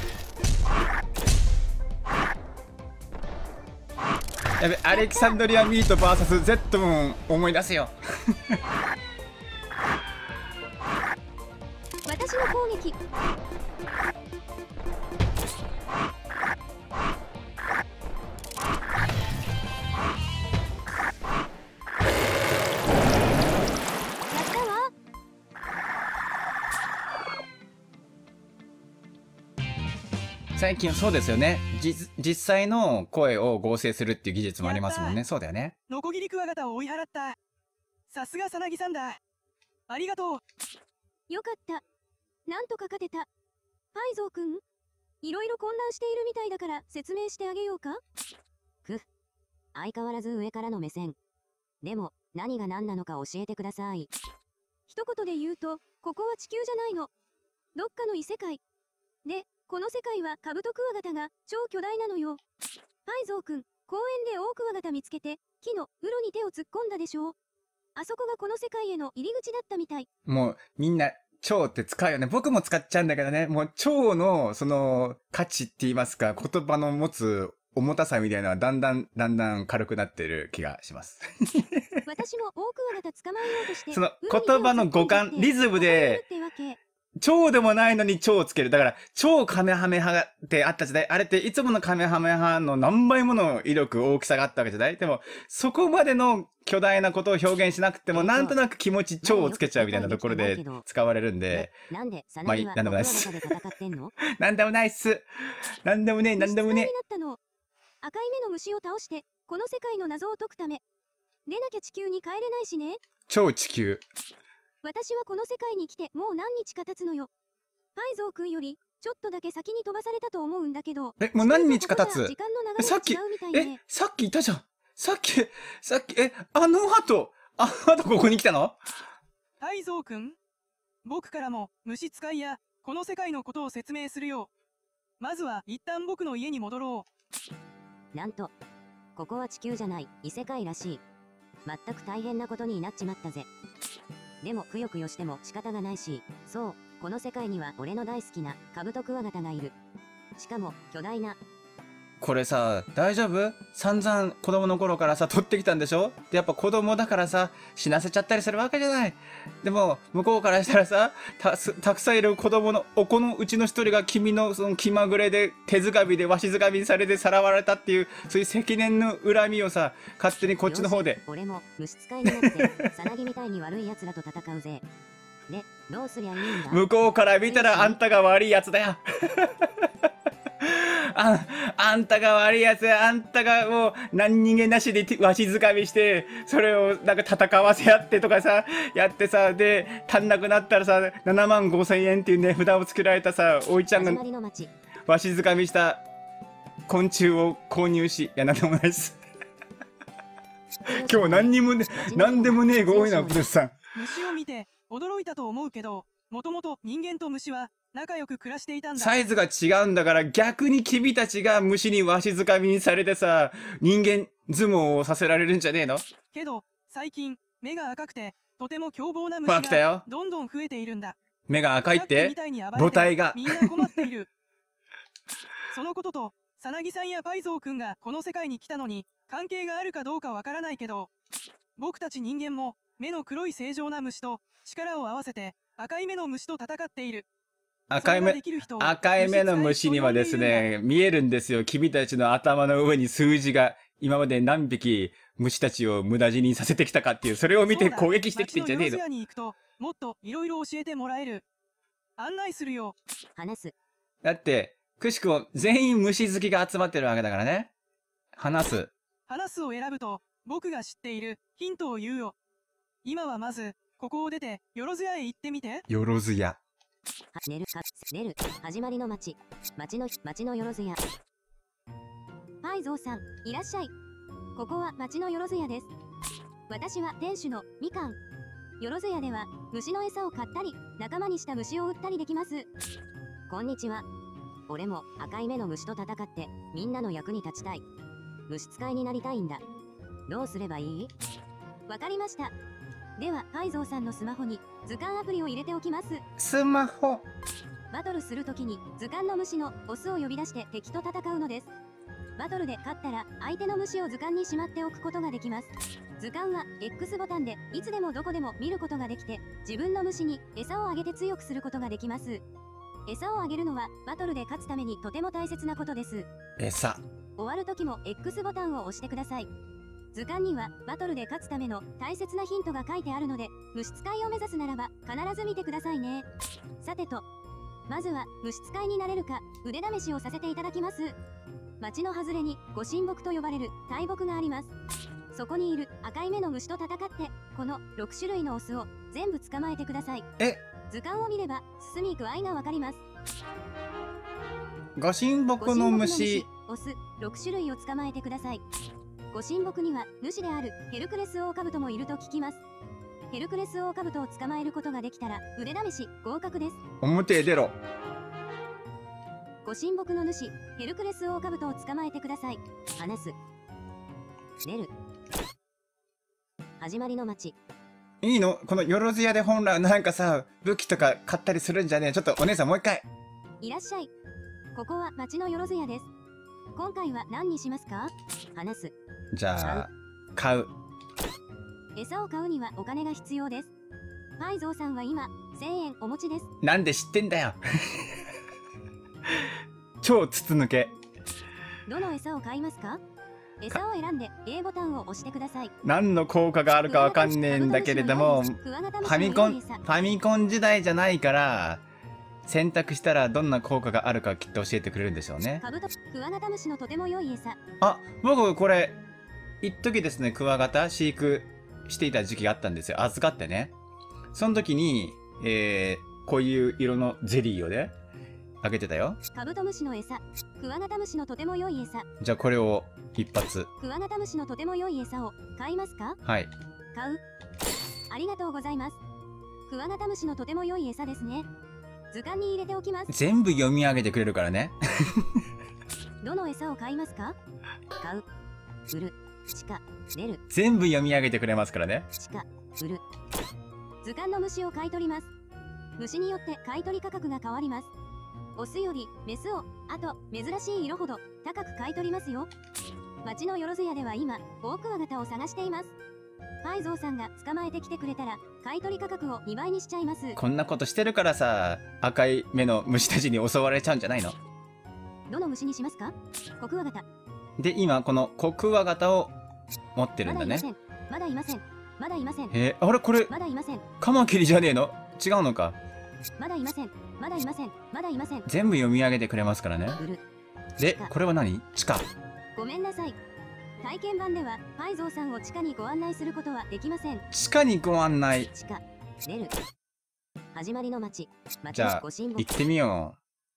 やべ、アレキサンドリア・ミート VS ゼットムーン思い出すよ。 私の攻撃。 最近そうですよね。実際の声を合成するっていう技術もありますもんね。そうだよね。 ノコギリクワガタを追い払った。さすがさなぎさんだ。ありがとう。 よかった。なんとか勝てた。ハイゾウくん、いろいろ混乱しているみたいだから説明してあげようか。 相変わらず上からの目線。でも、何が何なのか教えてください。 一言で言うと、ここは地球じゃないの。どっかの異世界。で、この世界はカブトクワガタが超巨大なのよ。ハイゾウくん、公園でオオクワガタ見つけて、木のうろに手を突っ込んだでしょう。あそこがこの世界への入り口だったみたい。 もうみんな蝶って使うよね。僕も使っちゃうんだけどね。もう蝶のその価値って言いますか、言葉の持つ重たさみたいなのはだんだん軽くなってる気がします。 私もオオクワガタ捕まえようとして、 その言葉の語感、リズムで、蝶でもないのに蝶をつける。だから、超カメハメハってあった時代、あれっていつものカメハメハの何倍もの威力、大きさがあったわけじゃない？でも、そこまでの巨大なことを表現しなくても、なんとなく気持ち蝶をつけちゃうみたいなところで使われるんで。 なんで、さまあ、 なぎはなんでもないっす。なんでもないっす。なんでもねえ、なんでもねえ。 赤い目の虫を倒して、この世界の謎を解くため。でなきゃ地球に帰れないしね。 超地球。 私はこの世界に来てもう何日か経つのよ。ハイゾウくんよりちょっとだけ先に飛ばされたと思うんだけど。 もう何日か経つ？ さっきいたじゃん。さっき、あの後ここに来たの？ ハイゾウくん、僕からも虫使いやこの世界のことを説明するよ。まずは一旦僕の家に戻ろう。なんと、ここは地球じゃない異世界らしい。全く大変なことになっちまったぜ。でもくよくよしても仕方がないし、そう、この世界には俺の大好きなカブトクワガタがいる。しかも巨大な。 これさ、大丈夫？散々子供の頃からさ、取ってきたんでしょ？で、やっぱ子供だからさ、死なせちゃったりするわけじゃない。でも、向こうからしたらさ、たくさんいる子供のお子のうちの一人が君のその気まぐれで手づかみでわしづかみにされてさらわれたっていう、そういう積年の恨みをさ、勝手にこっちの方で。 俺も虫使いになって、さなぎみたいに悪い奴らと戦うぜ。で、どうすりゃいいんだ？ 向こうから見たらあんたが悪い奴だよ。あんたが悪いやつ、あんたがもう何逃げなしでわしづかみして、それをなんか戦わせ合ってとかさ、やってさ、で、足んなくなったらさ、75,000円っていう値札をつけられたさ、おいちゃんがわしづかみした昆虫を購入し、いや、なんでもないです。今日何にもね、なんでもねえが多いな、プレスさん。 虫を見て驚いたと思うけど、もともと人間と虫は仲良く暮らしていたんだ。 サイズが違うんだから、逆に君たちが虫にわしづかみにされてさ、人間相撲をさせられるんじゃねえの？ けど、最近、目が赤くて、とても凶暴な虫がどんどん増えているんだ。 目が赤いって？母体が。 みんな困っている。そのことと、さなぎさんやパイゾウくんがこの世界に来たのに、関係があるかどうかわからないけど、僕たち人間も、目の黒い正常な虫と力を合わせて、赤い目の虫と戦っている。 赤い目、赤い目の虫にはですね、見えるんですよ。君たちの頭の上に数字が、今まで何匹虫たちを無駄死にさせてきたかっていう、それを見て攻撃してきてんじゃねえの。 に行くともっといろいろ教えてもらえる。案内するよ。 話す。 だって、くしくも全員虫好きが集まってるわけだからね。話すを選ぶと、僕が知っているヒントを言うよ。今はまず、ここを出て、よろずやへ行ってみて。 よろずや。 寝る、始まりの町のよろずや。 パイゾウさん、いらっしゃい。ここは町のよろずやです。私は店主のみかん。よろずやでは、虫の餌を買ったり、仲間にした虫を売ったりできます。 こんにちは。俺も赤い目の虫と戦ってみんなの役に立ちたい。虫使いになりたいんだ。どうすればいい？ わかりました。では、パイゾウさんのスマホに図鑑アプリを入れておきます。 スマホ。 バトルするときに図鑑の虫のオスを呼び出して敵と戦うのです。バトルで勝ったら相手の虫を図鑑にしまっておくことができます。図鑑は X ボタンでいつでもどこでも見ることができて、自分の虫に餌をあげて強くすることができます。餌をあげるのはバトルで勝つためにとても大切なことです。 餌。 終わる時も X ボタンを押してください。図鑑にはバトルで勝つための大切なヒントが書いてあるので、虫使いを目指すならば必ず見てくださいね。さてと、まずは虫使いになれるか腕試しをさせていただきます。町の外れにご神木と呼ばれる大木があります。そこにいる赤い目の虫と戦って、この6種類のオスを全部捕まえてください。図鑑を見れば進み具合がわかります。 ご神木の虫。 オス6種類を捕まえてください。ご神木には主であるヘルクレスオオカブトもいると聞きます。ヘルクレスオオカブトを捕まえることができたら腕試し合格です。 表へ出ろ。 ご神木の主ヘルクレスオオカブトを捕まえてください。 話す。出る。始まりの町。 いいの？このよろずやで本来なんかさ、武器とか買ったりするんじゃねえ？ちょっとお姉さんもう一回。 いらっしゃい。ここは町のよろずやです。今回は何にしますか？ 話す。 じゃあ、買う。 餌を買うにはお金が必要です。パイゾウさんは今、1000円お持ちです。 なんで知ってんだよ。超筒抜け。 どの餌を買いますか？餌を選んで A ボタンを押してください。 何の効果があるかわかんねえんだけれども、ファミコン時代じゃないから、選択したらどんな効果があるかきっと教えてくれるんでしょうね。 クワガタムシのとても良い餌。 あ、僕これ、一時ですね、クワガタ飼育していた時期があったんですよ。預かってね。その時に、こういう色のゼリーをね、あげてたよ。 カブトムシの餌。クワガタムシのとても良い餌。 じゃあこれを一発。 クワガタムシのとても良い餌を買いますか？ はい。 買う。ありがとうございます。クワガタムシのとても良い餌ですね。図鑑に入れておきます。 全部読み上げてくれるからね。 どの餌を買いますか？ 買う。売る。地下。出る。 全部読み上げてくれますからね。 地下。売る。 図鑑の虫を買い取ります。虫によって買い取り価格が変わります。オスよりメスを、あと珍しい色ほど高く買い取りますよ。町のよろずやでは今、オオクワガタを探しています。パイゾウさんが捕まえてきてくれたら、買い取り価格を2倍にしちゃいます。 こんなことしてるからさ、赤い目の虫たちに襲われちゃうんじゃないの？ どの虫にしますか？コクワガタ。 で、今このコクワガタを持ってるんだね。 まだいません。まだいません。 あれこれ、 まだいません。 カマキリじゃねえの？違うのか。 まだいません。まだいません。まだいません。 全部読み上げてくれますからね。で、これは何？地下。 ごめんなさい。体験版ではパイゾウさんを地下にご案内することはできません。 地下にご案内。 地下。出る。始まりの町。 じゃあ、行ってみよう。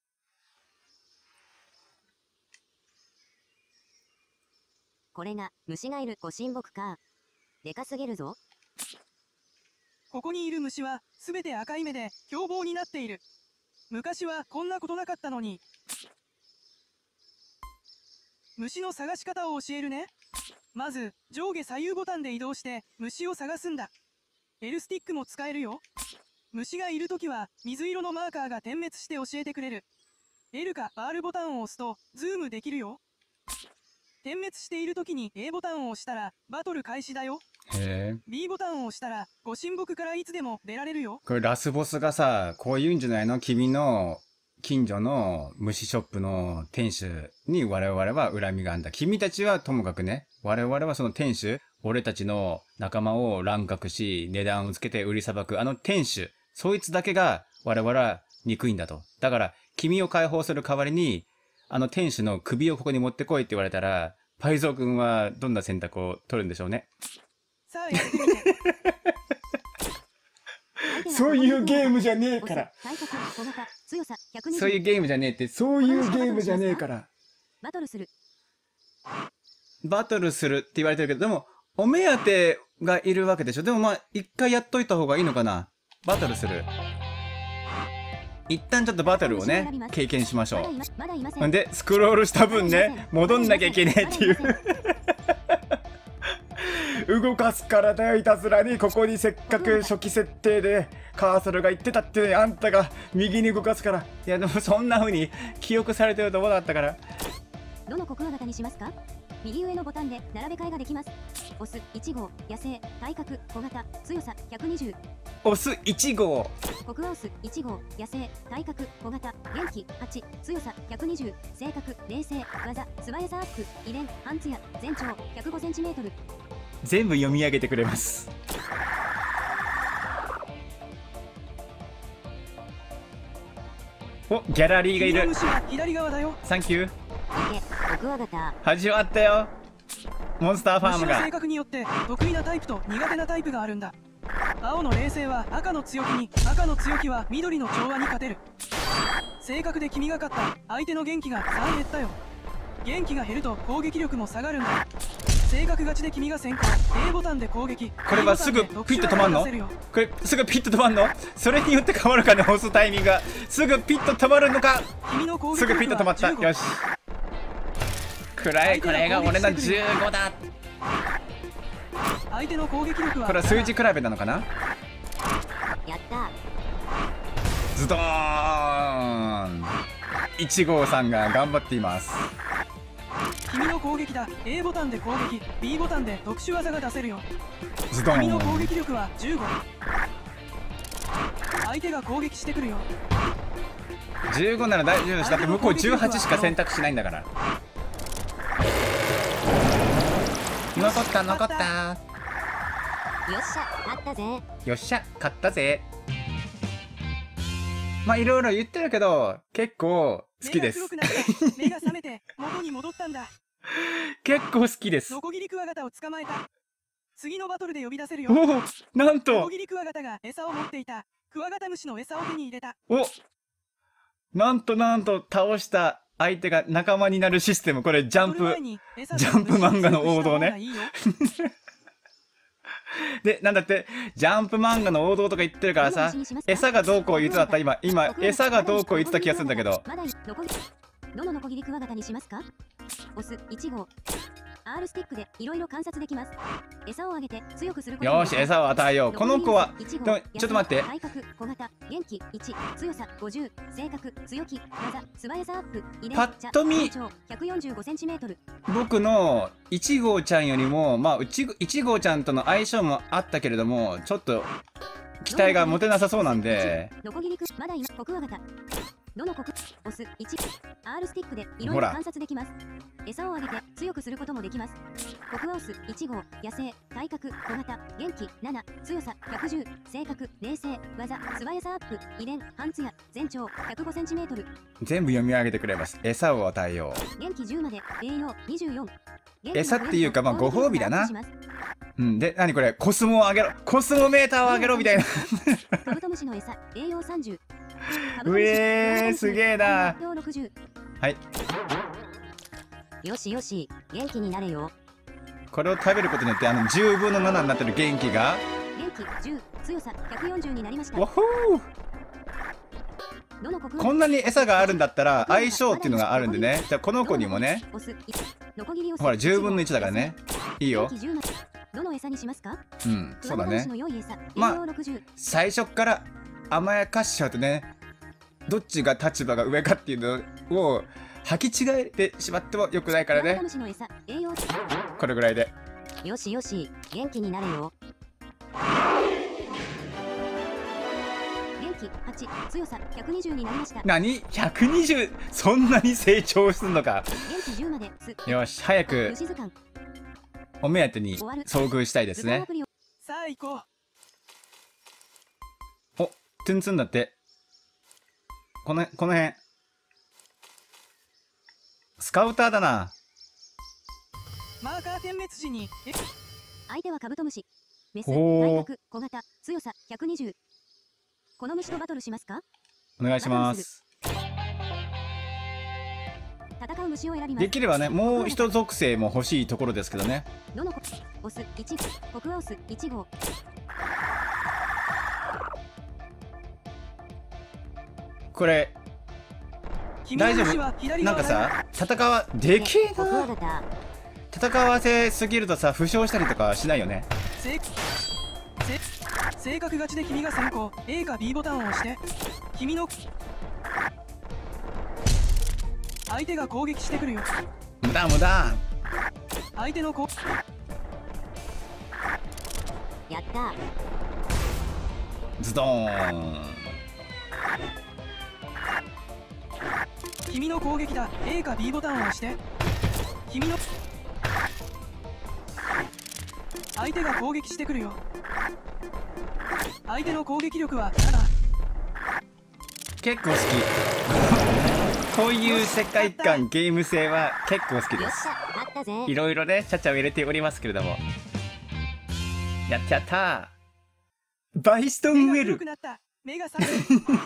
これが虫がいるご神木か。でかすぎるぞ。 ここにいる虫はすべて赤い目で凶暴になっている。昔はこんなことなかったのに。虫の探し方を教えるね。まず上下左右ボタンで移動して虫を探すんだ。Lスティックも使えるよ。虫がいるときは水色のマーカーが点滅して教えてくれる。L か R ボタンを押すとズームできるよ。点滅しているときに A ボタンを押したらバトル開始だよ。 へえ。 B ボタンを押したらご神木からいつでも出られるよ。 これラスボスがさ、こう言うんじゃないの？君の近所の虫ショップの店主に我々は恨みがあんだ。君たちはともかくね、我々はその店主、俺たちの仲間を乱獲し、値段をつけて売りさばくあの店主、そいつだけが我々は憎いんだと。だから、君を解放する代わりに、あの店主の首をここに持ってこいって言われたら、パイゾウ君はどんな選択を取るんでしょうね。 さあやってみて。 そういうゲームじゃねえから。 体格小型強さ120。 そういうゲームじゃねえって、そういうゲームじゃねえから。 バトルする。 バトルするって言われてるけど、でも、お目当てがいるわけでしょ。でもまあ、一回やっといた方がいいのかな。バトルする。一旦ちょっとバトルをね、経験しましょう。んで、スクロールした分ね、戻んなきゃいけねえっていう。動かすからだよ、いたずらに。ここにせっかく初期設定でカーソルが言ってたっていうのに、あんたが右に動かすから。いやでもそんな風に記憶されてると思わなかったから。 どの国話型にしますか？右上のボタンで並べ替えができます。オス1号、野生、体格、小型、強さ120。 オス1号。 国オス1号、野生、体格、小型、元気8、強さ120、性格、冷静、技、素早さアップ、遺伝、半ツヤ、全長 105cm。 全部読み上げてくれます。お、ギャラリーがいる。 左側だよ。 サンキュー。 僕は型。 始まったよ。モンスターファームが。 虫の性格によって得意なタイプと苦手なタイプがあるんだ。青の冷静は赤の強気に、赤の強気は緑の調和に勝てる。性格で君が勝った。相手の元気が3減ったよ。元気が減ると攻撃力も下がるんだ。性格勝ちで君が先行。A ボタンで攻撃。 これはすぐピッと止まんの？これすぐピッと止まんの？それによって変わるかね、押すタイミングが。すぐピッと止まるのか？すぐピッと止まった。よし。くらえ、これが俺の15だ。 相手の攻撃力はこれは数字比べなのかな？ やった。 ズドーン。1号さんが頑張っています。 君の攻撃だ。 A ボタンで攻撃、 B ボタンで特殊技が出せるよ。 ズドーン。 君の攻撃力は15。相手が攻撃してくるよ。 15なら大丈夫です。だって向こう18しか選択しないんだから。残った残った。 よっしゃ、勝ったぜ。 よっしゃ、勝ったぜ。まあいろいろ言ってるけど結構好きです。 目が覚めて元に戻ったんだ。 結構好きです。 ノコギリクワガタを捕まえた。次のバトルで呼び出せるよ。 おお、なんとノコギリクワガタが餌を持っていた。クワガタムシの餌を手に入れた。 お、なんと倒した相手が仲間になるシステム。これジャンプ漫画の王道ね。で、なんだって、ジャンプ漫画の王道とか言ってるからさ、餌がどうこう言ってたった。今、餌がどうこう言ってた気がするんだけど。 どのノコギリクワガタにしますか？オス1号。R スティックでいろいろ観察できます。餌をあげて強くすること。 よし、餌を与えよう。この子は、でもちょっと待って。 体格、小型、元気1、強さ50、性格、強気、技、素早さアップ、遺伝、 パッと見、 145cm。 僕の1号ちゃんよりも、まあ、1号ちゃんとの相性もあったけれども、ちょっと期待が持てなさそうなんで。 ノコギリク、まだ今、コクワガタ。どの国オス1 R スティックでいろいろ観察できます。餌をあげて強くすることもできます。コクオス1号、野生、体格、小型、元気7、強さ110、性格、冷静、技、素早さアップ、遺伝、半ツヤ、全長 105cm。 全部読み上げてくれます。餌を与えよう。元気10まで、栄養24。 餌っていうか、まあご褒美だな。うん、で、何これ、コスモを上げろ、コスモメーターを上げろみたいな。 カブトムシの餌、栄養30。 うえー、すげえな。はい。 よしよし、元気になれよ。 これを食べることによって、10分の7になってる元気が。 元気10、強さ140になりました。 わほー。こんなに餌があるんだったら相性っていうのがあるんでね。じゃあこの子にもね、ほら10分の1だからね。いいよ。 どの餌にしますか？ うん、そうだね。まあ最初から甘やかしちゃうとね、どっちが立場が上かっていうのを履き違えてしまってもよくないからね。これぐらいで。 よしよし、元気になれよ。 元気気8、強さ120になりました。 何 ?120! そんなに成長すんのか。 元気10までよし、早く虫図鑑お目当てに遭遇したいですね。 さあ行こう。 お、ツンツンだって。この辺。スカウターだな。 マーカー点滅時に相手はカブトムシ。メス、 おー体格、小型、強さ120。この虫とバトルしますか？ お願いします。 戦う虫を選びます。 できればね、もう一属性も欲しいところですけどね。 どのオス1、コクワオス1号。 これ大丈夫？なんかさ、でけえな。戦わせすぎるとさ、負傷したりとかしないよね。 性格勝ちで君が先行。 A か B ボタンを押して君の相手が攻撃してくるよ。 無駄無駄。 相手のやったー。 ズドーン。 君の攻撃だ。 A か B ボタンを押して君の相手が攻撃してくるよ。相手の攻撃力は7。 結構好き。こういう世界観、ゲーム性は結構好きでよっしす。 ゃ、勝ったぜ。 いろいろね、ちゃちゃを入れておりますけれども。やったやったー。バイストンウェル。 目が覚める。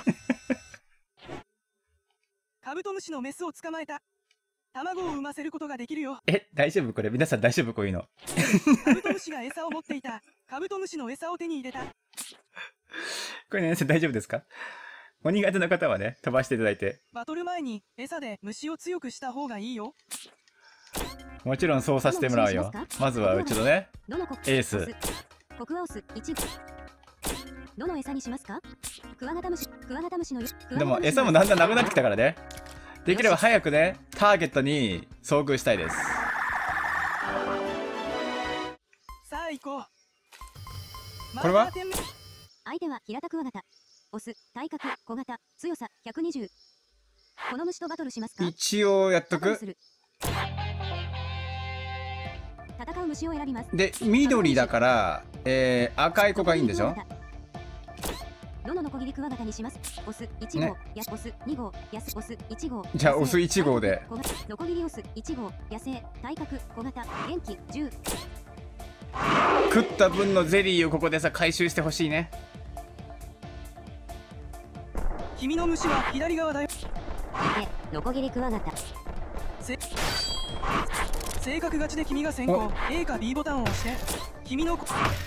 カブトムシのメスを捕まえた。卵を産ませることができるよ。 大丈夫これ？皆さん大丈夫こういうの。 カブトムシが餌を持っていた。カブトムシの餌を手に入れた。 これね、大丈夫ですか？お苦手な方はね、飛ばしていただいて。 バトル前に餌で虫を強くした方がいいよ。 もちろんそうさせてもらうよ。まずはうちのね、エース。 コクワオス1。どの餌にしますか？クワガタムシの。 でも餌もだんだんなくなってきたからね。できれば早くね、ターゲットに遭遇したいです。 さあ行こう。 これは相手は平田クワガタ。オス、体格、小型、強さ120。この虫とバトルしますか？ 一応やっとく。 戦う虫を選びます。 で、緑だから、赤い子がいいんでしょ？ どのノコギリクワガタにします？オス1号、やオス2号、やすオス1号。 じゃあオス1号で。 ノコギリオス1号、野生、体格、小型、元気10。 食った分のゼリーをここでさ回収してほしいね。 君の虫は左側だよ。 ノコギリクワガタ。 性格勝ちで君が先行。 A か B ボタンを押して君の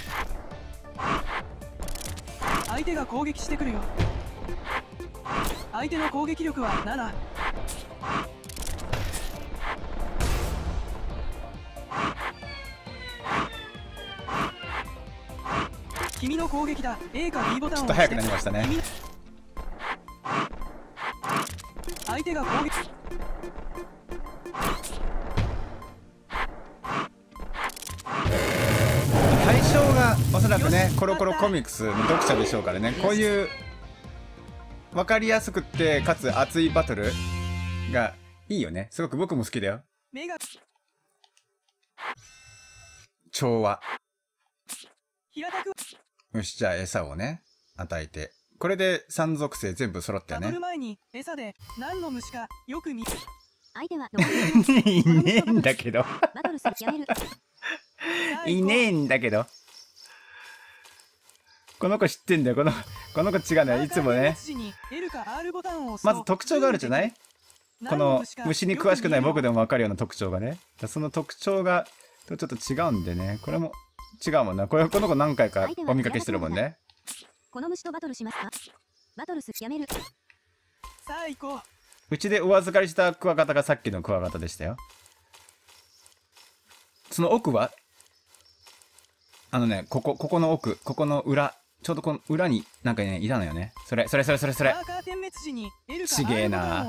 相手が攻撃してくるよ。相手の攻撃力は7。君の攻撃だ。 A か B ボタンを押して。ちょっと早くなりましたね。 相手が攻撃。 対象がおそらくね、コロコロコミックスの読者でしょうからね。こういう分かりやすくってかつ熱いバトルがいいよね。すごく僕も好きだよ。調和。よし、じゃあ餌をね与えて、これで3属性全部揃ったよね。 バトル前に餌で何の虫かよく見。 相手はいねえんだけど。 バトルするやめる。 いねえんだけど。この子知ってんだよ。この子違うね。いつもね。まず特徴があるじゃない？この虫に詳しくない僕でも分かるような特徴がね。その特徴がちょっと違うんでね。これも違うもんな。この子何回かお見かけしてるもんね。 この虫とバトルしますか？バトルするやめる。 さあ行こう。 うちでお預かりしたクワガタがさっきのクワガタでしたよ。その奥はここの奥、ここの裏、ちょうどこの裏になんかね、いたのよね。それ。ちげえな。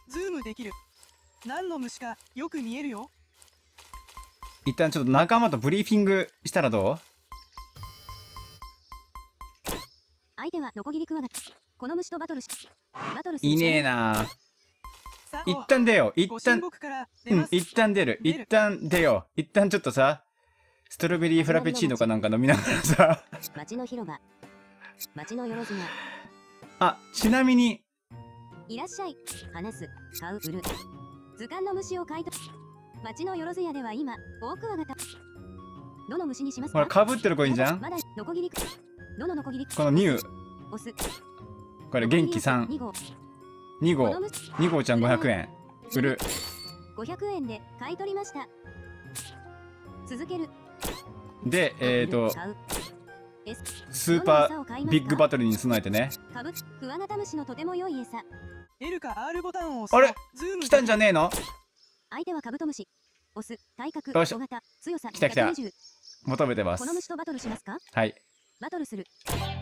何の虫かよく見えるよ。 一旦ちょっと仲間とブリーフィングしたらどう？ 相手はノコギリクワガタ。 この虫とバトルするいねえな。 さあ一旦出よう。一ご神旦、 木からうん、 出ます。 一旦出る。一旦出よう。一旦ちょっとさ、ストロベリーフラペチーノかなんか飲みながらさ。 町の広場。町のよろずや。 あ、ちなみに、 いらっしゃい。 話す。買う。売る。 図鑑の虫を買い取町のよろず屋では今、オオクワガタ。どの虫にしますほら、 か？ 被ってる子いいんじゃん。 まだ、ノコギリ。どのノコギリ？ このニュー、 オス。 これ元気さん。 2号。 2号この、虫、 2号ちゃん500円。売る。 500円で買い取りました。続ける。 で、 買う。 スーパービッグバトルに備えてね。 かぶ、クワガタムシのとても良い餌。 L か R ボタンを押すとあれズーム来たんじゃねえの？ 相手はカブトムシ。オス、体格、 よし小型、強さ、 来た来た 120。 求めてますこの。虫とバトルしますか？ はい。 バトルする。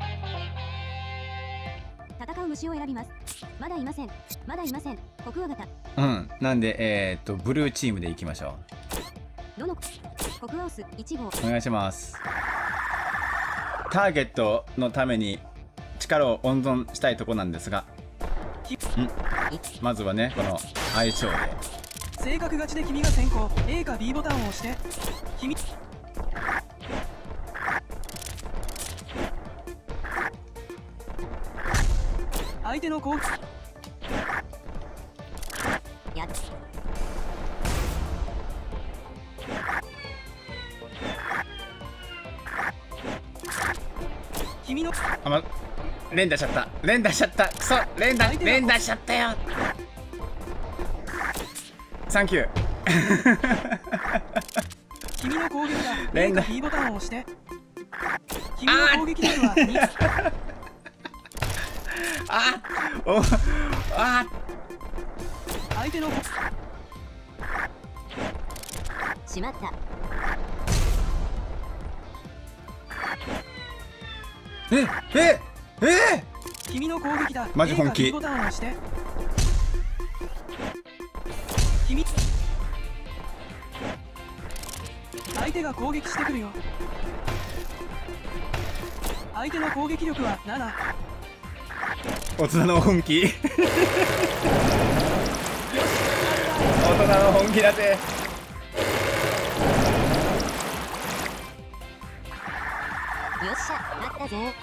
戦う虫を選びます。まだいません。まだいません。コクワガタ。 うん。なんで、ブルーチームでいきましょどのコクワオス1号。 う。お願いします。ターゲットのために力を温存したいとこなんですが、まずはね、この相性で。 性格勝ちで君が先行 A か B ボタンを押して君相手の攻撃やっ。 君のあ、連打しちゃった。連打しちゃった。くそ、連打しちゃったよ。サンキュー。 君の攻撃だ A 連打か B ボタンを押して君の攻撃力は2 あおあ相手のしまった。 え君の攻撃だマジ本気 A か B ボタンを押して君相手が攻撃してくるよ相手の攻撃力は7 大人の本気。大人の本気だぜ。 よっしゃ、なったぜ。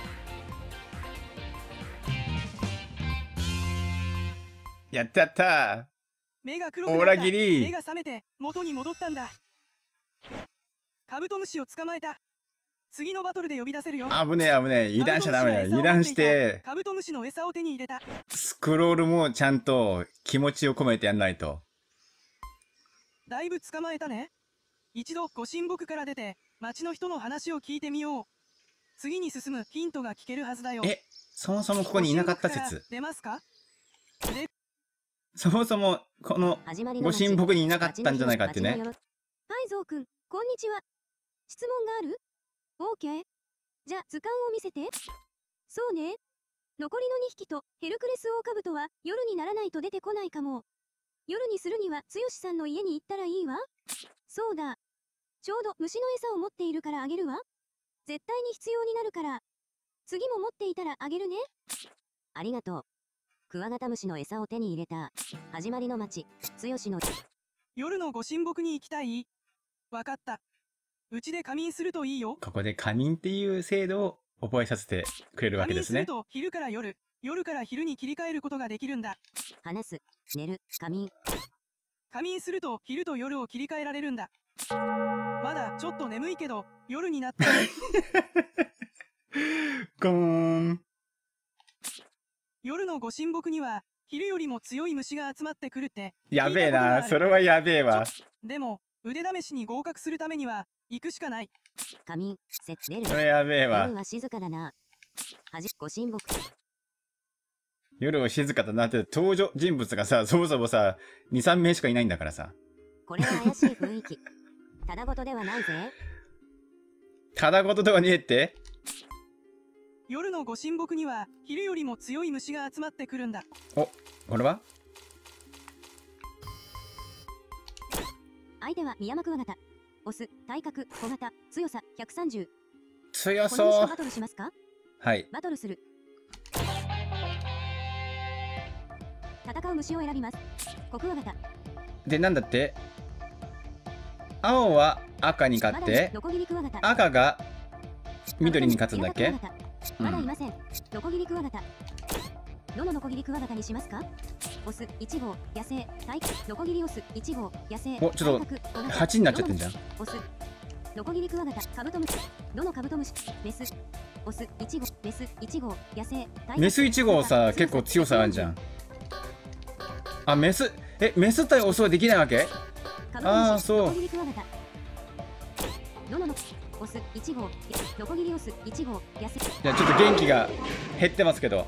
やったやった目が黒くなったオラギリ目が覚めて元に戻ったんだカブトムシを捕まえた次のバトルで呼び出せるよー。危ねえ危ねえ。油断しちゃダメだよ。油断してカブトムシの餌を手に入れたスクロールもちゃんと気持ちを込めてやんないと。 だいぶ捕まえたね一度ご神木から出て町の人の話を聞いてみよう次に進むヒントが聞けるはずだよえ、そもそもここにいなかったご神木から説。 出ますかでそもそもこの始まりのご神木にいなかったんじゃないかってね。 パイゾウくん、こんにちは。質問がある？ OK。じゃあ図鑑を見せて。そうね。残りの2匹とヘルクレスオオカブトは夜にならないと出てこないかも。夜にするには剛さんの家に行ったらいいわ。そうだ。ちょうど虫の餌を持っているからあげるわ。絶対に必要になるから。次も持っていたらあげるね。 ありがとう。クワガタムシの餌を手に入れた。始まりの町、剛の。 夜のご神木に行きたいわかったうちで仮眠するといいよここで仮眠っていう制度を覚えさせてくれるわけですね。 仮眠すると昼から夜夜から昼に切り替えることができるんだ話す、寝る、仮眠。 仮眠すると昼と夜を切り替えられるんだまだちょっと眠いけど夜になったゴーン。 夜のご神木には昼よりも強い虫が集まってくるってやべえな。 聞いたことがあるそれはやべえわ。 でも腕試しに合格するためには行くしかない仮眠、出る。 それやべえわ夜。は静かだな。ご神木。 夜は静かだなって登場人物がさ、そもそもさ、2、3名しかいないんだからさ。 これは怪しい雰囲気。ただごとではないぜ。 ただごとではねえって。 夜のご神木には昼よりも強い虫が集まってくるんだお、これは相手はミヤマクワガタ。オス、体格、小型、強さ、130。 強この虫そう。 とバトルしますか？ はい。 バトルする。 戦う虫を選びます。コクワガタ。 で、なんだって、青は赤に勝って、 ノコギリクワガタ。 赤が緑に勝つんだっけ？ まだいません。ノコギリクワガタ。どのノコギリクワガタにしますか？オス1号野生対ノコギリオス1号野生。 お、ちょっと8になっちゃってんじゃん。 オスノコギリクワガタカブトムシ。どのカブトムシ？メスオス1号メス1号野生。 メス1号さ、結構強さあるじゃん。あ、メス対オスはできないわけ？ああ、そう。 ノコギリクワガタ。どのオス1号ノコギリオス1号野生。 じゃあちょっと元気が減ってますけど。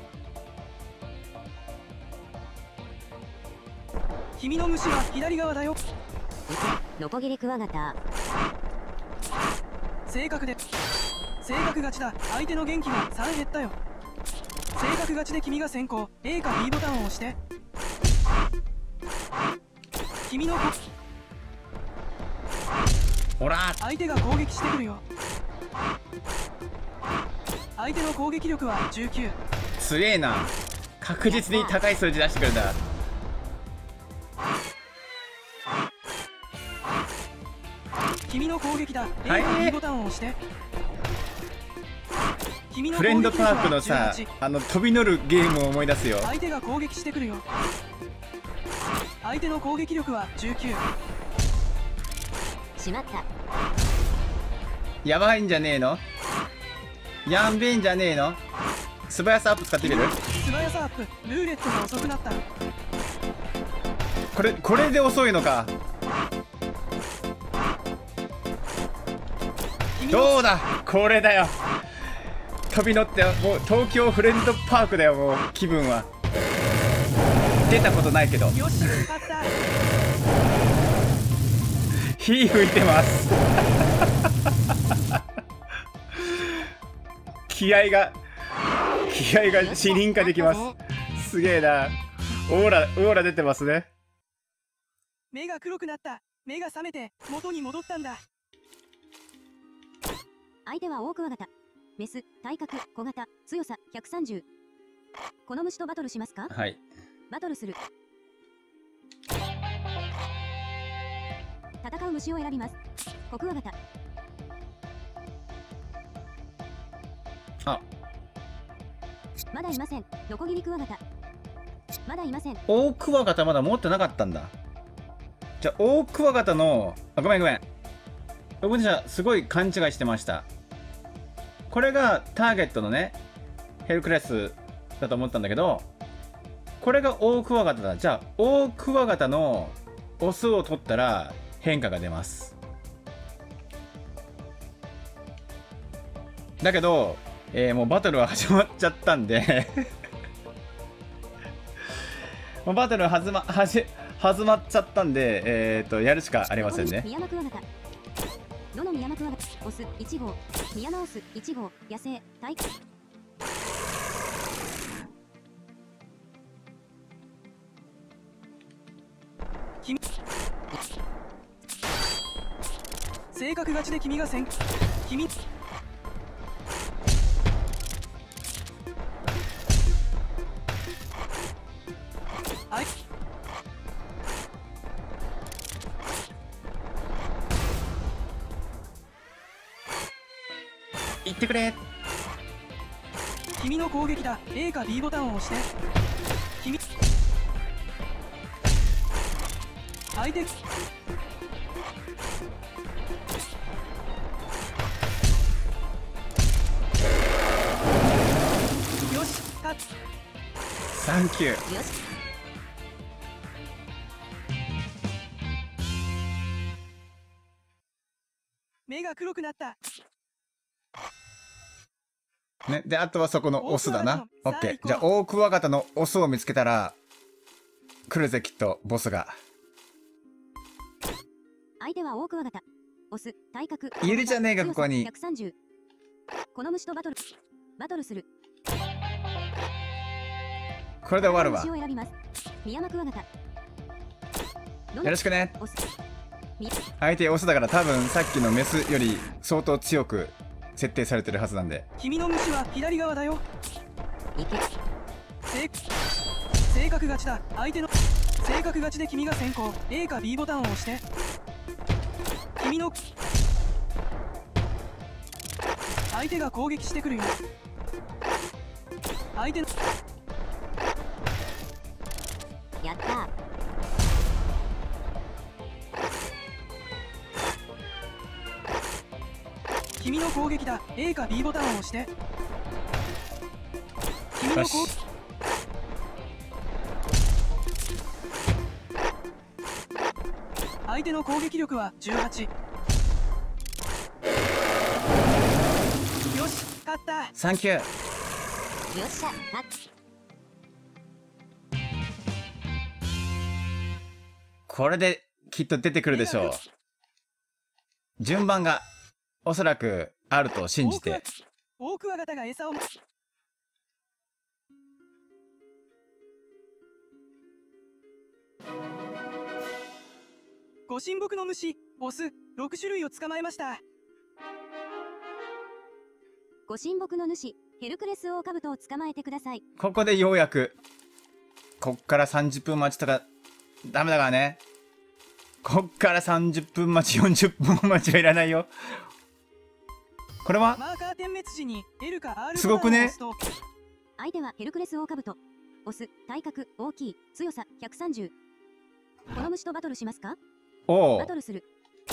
君の虫は左側だよ。 ノコギリクワガタ。 性格勝ちだ。相手の元気が3減ったよ。性格勝ちで君が先行。 A か B ボタンを押して。君のほら、 相手が攻撃してくるよ。相手の攻撃力は19。 強えな。確実に高い数字出してくるんだ。 君の攻撃だ。 A はいか B ボタンを押して。君のフレンドパークの攻撃力はさ 18。 飛び乗るゲームを思い出すよ。 相手が攻撃してくるよ。相手の攻撃力は19。 しまった。 やばいんじゃねえの？やんべえんじゃねえの？素早さアップ使ってみる？ 素早さアップ。ルーレットが遅くなった。 これで遅いのか。どうだ、これだよ。飛び乗ってもう東京フレンドパークだよ。もう気分は出たことないけど。 よし、勝った。 火吹いてます気合が視認化できます。すげえな。オーラ出てますね。 目が黒くなった。目が覚めて元に戻ったんだ。 相手はオオクワガタ。メス体格小型強さ130。この虫とバトルしますか？ はい。 バトルする。戦う虫を選びます。コクワガタ。 あ、 まだいません。ノコギリクワガタ。まだいません。 オオクワガタまだ持ってなかったんだ。じゃあオオクワガタのごめん僕じゃすごい勘違いしてました。これがターゲットのねヘルクレスだと思ったんだけど、これがオオクワガタだ。じゃあオオクワガタのオスを取ったら変化が出ます。だけど、もうバトルは始まっちゃったんでもうバトル始まっちゃったんで、やるしかありませんね。 ミヤマクワガタ。どのミヤマクワガタ？オス1号ミヤマオス1号野生体格。 性格勝ちで君が先。君はい。 言ってくれ。 君の攻撃だ。 A か B ボタンを押して。君相手よし、勝つ。 サンキュー。 よし。 目が黒くなった。 ね、であとはそこのオスだな。オッケー。 オオクワガタのじゃあオオクワガタのオスを見つけたら来るぜ、きっとボスが。 相手はオオクワガタ。オス体格いるじゃねえかここに。 130。この虫とバトルする。 これで終わるわ。 虫を選びます。ミヤマクワガタ。 よろしくね。 オス相手オスだから多分さっきのメスより相当強く設定されてるはずなんで。 君の虫は左側だよ。 いけ。 性性格勝ちだ。相手の性格勝ちで君が先行。 A か B ボタンを押して。君の相手が攻撃してくるよ。相手のやったー。 君の攻撃だ。 A か B ボタンを押して。君のよし。 相手の攻撃力は18。よし、勝った。 サンキュー。 よっしゃ、勝っ。 これできっと出てくるでしょう。順番がおそらくあると信じて。 オオクワガタが餌をご神木の虫、オス、6種類を捕まえました。 ご神木の主、ヘルクレスオオカブトを捕まえてください。 ここでようやく。こっから30分待ちとかダメだからね。こっから30分待ち、40分待ちはいらないよ。これはマーカー点滅時に L か R すごくね。 相手はヘルクレスオオカブト。オス、体格、大きい、強さ、130。この虫とバトルしますか？ おおバトルする。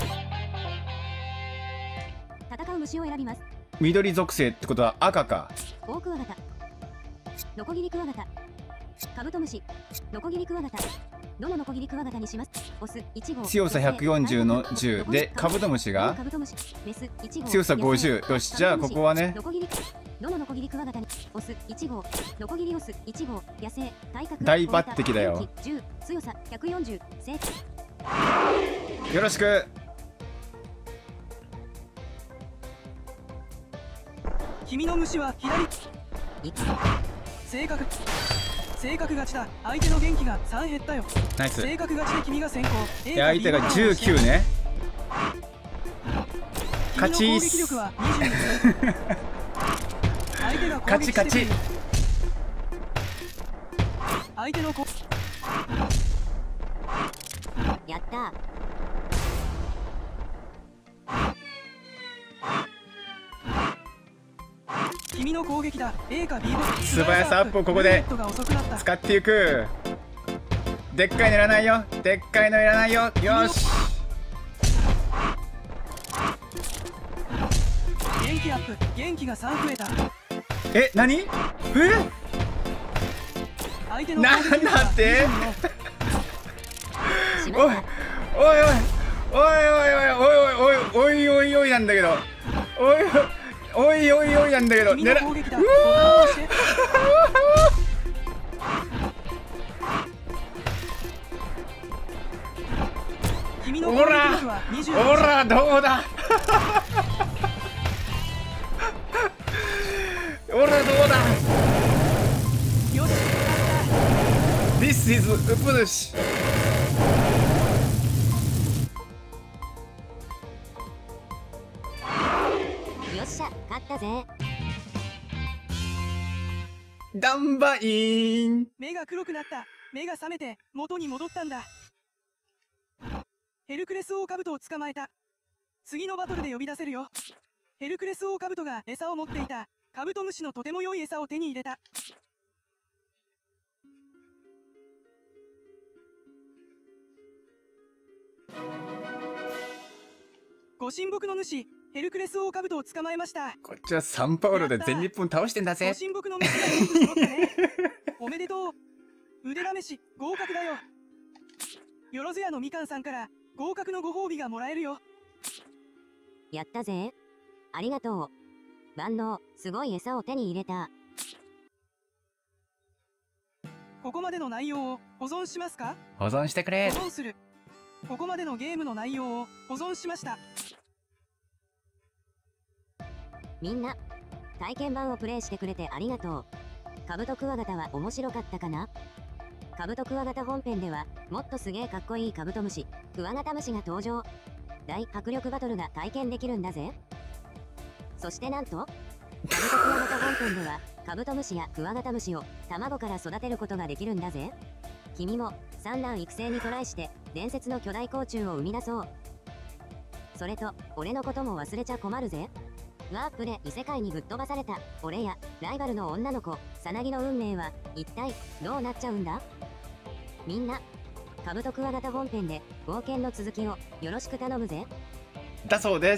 戦う虫を選びます。 緑属性ってことは赤か。 オオクワガタ、ノコギリクワガタ、カブトムシ、ノコギリクワガタ。どのノコギリクワガタにします？オス1号、 強さ140の10でカブトムシがカブトムシ、メス1号、 強さ50。よし、じゃあここはね。 ノコギリ、どのノコギリクワガタに？オス1号、ノコギリオス1号、野生、体格、 大抜擢だよ。 10、強さ140、正。 よろしく。 君の虫は左。性格勝ちだ。相手の元気が3減ったよ。 ナイス。 性格勝ちで君が先行。 で相手が19ね。勝ちーす。勝ち勝ち。 相手のやったー。 君の攻撃だ。 A か B ボタン。 素早さアップをここで使っていく。でっかいのいらないよ。でっかいのいらないよ。よし。 元気アップ。元気が3増えた。 え、何？ 相手のなんだって？おいおいおいおいおいおいおいおいおいおいおいなんだけど。おいおいおいおいなんだけど。 君の攻撃だ。 おらおらどうだおらどうだ。 よし。 This is ウプ主。 よっしゃ、勝ったぜ。 ダンバイン。 目が黒くなった。目が覚めて元に戻ったんだ。ヘルクレスオオカブトを捕まえた。次のバトルで呼び出せるよ。ヘルクレスオオカブトが餌を持っていた。カブトムシのとても良い餌を手に入れた。ご神木の主、ヘルクレスオオカブトを捕まえました。 こっちはサンパウロで全日本倒してんだぜ。 ご神木の主がよく揃ったね。おめでとう。腕試し合格だよ。よろずやのみかんさんから合格のご褒美がもらえるよ。 やったぜ。ありがとう。万能、すごい餌を手に入れた。 ここまでの内容を保存しますか？ 保存してくれ。 保存する。ここまでのゲームの内容を保存しました。 みんな、体験版をプレイしてくれてありがとう。カブトクワガタは面白かったかな？カブトクワガタ本編では、もっとすげえかっこいいカブトムシ、クワガタムシが登場。大迫力バトルが体験できるんだぜ。そしてなんと、カブトクワガタ本編では、 カブトムシやクワガタムシを卵から育てることができるんだぜ。君も産卵育成にトライして伝説の巨大甲虫を生み出そう。それと俺のことも忘れちゃ困るぜ。ワープで異世界にぶっ飛ばされた俺やライバルの女の子さなぎの運命は一体どうなっちゃうんだ。みんなカブトクワガタ本編で冒険の続きをよろしく頼むぜ。 だそうです。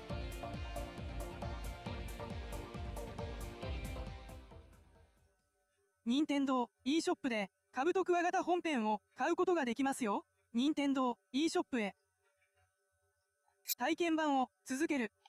任天堂 e ショップでカブトクワガタ本編を買うことができますよ。任天堂 e ショップへ。体験版を続ける。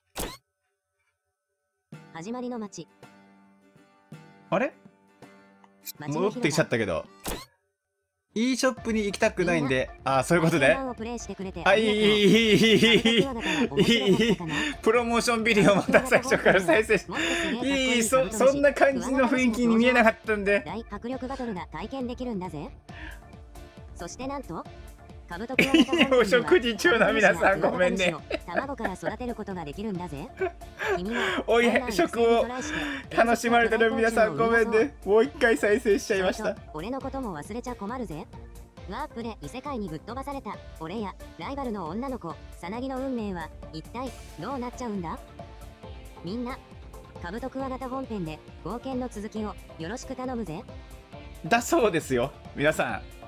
始まりの街。 あれ街の戻ってきちゃったけど、e ショップに行きたくないんで、そういうことね。 体験版をプレイしてくれてあ、いいカブトクワガタが面白かったかな。 プロモーションビデオまた最初から再生しもっとすげえかっこいいそんな感じの雰囲気に見えなかったんで。 大迫力バトルが体験できるんだぜ。そしてなんとカブトクワガタ本編にはお食事中の皆さんごめんね。 卵から育てることができるんだぜ。君もおい食を楽しまれてる皆さんごめんね。もう一回再生しちゃいました。 俺のことも忘れちゃ困るぜ。ワープで異世界にぶっ飛ばされた俺やライバルの女の子さなぎの運命は一体どうなっちゃうんだ。みんなカブトクワガタ本編で冒険の続きをよろしく頼むぜ。 だそうですよ皆さん。